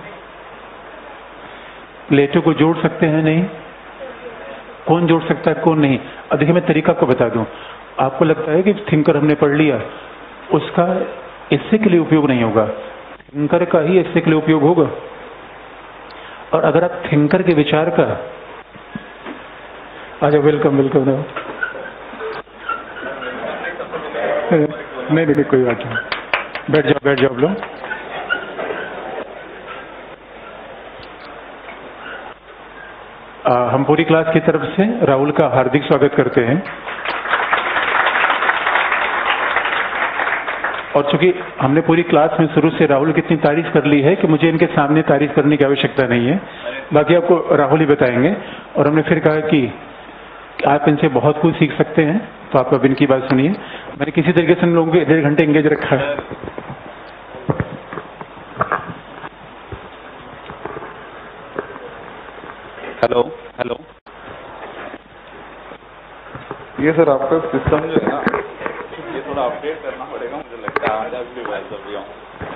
प्लेटो को जोड़ सकते हैं? नहीं। कौन जोड़ सकता है, कौन नहीं? अब देखिए मैं तरीका आपको बता दूं। आपको लगता है कि थिंकर हमने पढ़ लिया, उसका इससे के लिए उपयोग नहीं होगा, थिंकर का ही इससे के लिए उपयोग होगा। और अगर आप थिंकर के विचार का, अच्छा वेलकम वेलकम। नहीं नहीं कोई बात नहीं, बैठ जाओ बैठ जाओ लोग। हम पूरी क्लास की तरफ से राहुल का हार्दिक स्वागत करते हैं। और चूंकि हमने पूरी क्लास में शुरू से राहुल की इतनी तारीफ कर ली है कि मुझे इनके सामने तारीफ करने की आवश्यकता नहीं है, बाकी आपको राहुल ही बताएंगे। और हमने फिर कहा कि आप इनसे बहुत कुछ सीख सकते हैं, तो आप अब इनकी बात सुनिए। मैंने किसी तरीके से इन लोगों को डेढ़ घंटे एंगेज रखा है। हेलो हेलो, ये सर आपका सिस्टम जो है ना, ये थोड़ा अपडेट करना पड़ेगा, मुझे लगता है आज अगली बार जब भी आऊँ।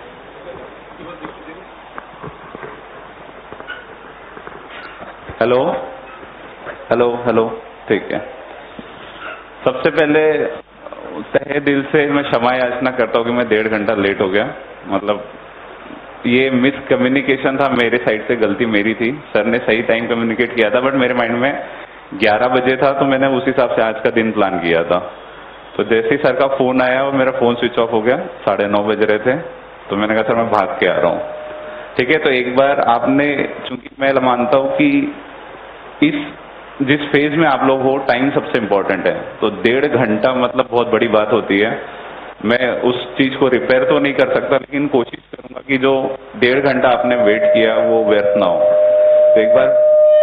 हेलो हेलो हेलो, ठीक है। सबसे पहले तहे दिल से मैं क्षमा याचना करता हूँ कि मैं डेढ़ घंटा लेट हो गया। मतलब ये मिस कम्युनिकेशन था मेरे साइड से, गलती मेरी थी। सर ने सही टाइम कम्युनिकेट किया था, बट मेरे माइंड में ग्यारह बजे था, तो मैंने उस हिसाब से आज का दिन प्लान किया था। तो जैसे ही सर का फ़ोन आया और मेरा फ़ोन स्विच ऑफ हो गया, साढ़े नौ बज रहे थे, तो मैंने कहा सर मैं भाग के आ रहा हूँ। ठीक है, तो एक बार आपने, चूंकि मैं मानता हूँ कि इस जिस फेज में आप लोग हो, टाइम सबसे इम्पोर्टेंट है, तो डेढ़ घंटा मतलब बहुत बड़ी बात होती है। मैं उस चीज़ को रिपेयर तो नहीं कर सकता, लेकिन कोशिश करूंगा कि जो डेढ़ घंटा आपने वेट किया वो व्यर्थ ना हो। तो एक बार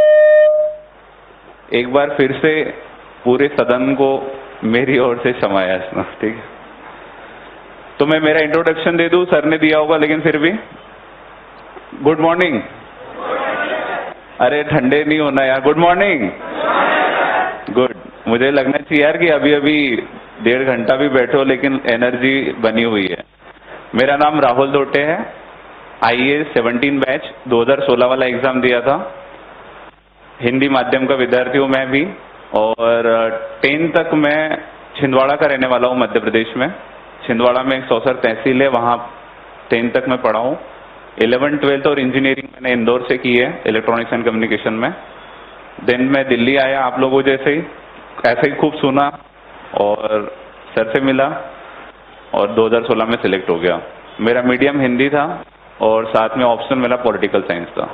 एक बार फिर से पूरे सदन को मेरी ओर से क्षमा याचना, ठीक है। तो मैं मेरा इंट्रोडक्शन दे दूं, सर ने दिया होगा लेकिन फिर भी। Good morning. अरे ठंडे नहीं होना यार, गुड मॉर्निंग। गुड, मुझे लगना चाहिए यार कि अभी अभी डेढ़ घंटा भी बैठो लेकिन एनर्जी बनी हुई है। मेरा नाम राहुल दोटे है, आई ए सेवनटीन बैच दो हज़ार सोलह वाला एग्जाम दिया था। हिंदी माध्यम का विद्यार्थी हूँ मैं भी, और टेन तक मैं छिंदवाड़ा का रहने वाला हूँ, मध्य प्रदेश में। छिंदवाड़ा में एक सौसर तहसील है, वहाँ टेन तक मैं पढ़ा हूँ। इलेवन ट्वेल्थ और इंजीनियरिंग मैंने इंदौर से की है, इलेक्ट्रॉनिक्स एंड कम्युनिकेशन में। देन मैं दिल्ली आया आप लोगों जैसे ही, ऐसे ही खूब सुना और सर से मिला और दो हज़ार सोलह में सिलेक्ट हो गया। मेरा मीडियम हिंदी था और साथ में ऑप्शन मेरा पॉलिटिकल साइंस था।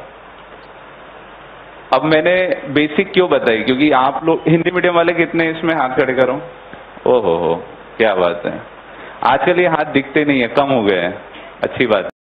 अब मैंने बेसिक क्यों बताई, क्योंकि आप लोग हिंदी मीडियम वाले कितने इसमें हाथ खड़े करो। ओहो हो, क्या बात है, आजकल ये हाथ दिखते नहीं है, कम हो गए हैं, अच्छी बात।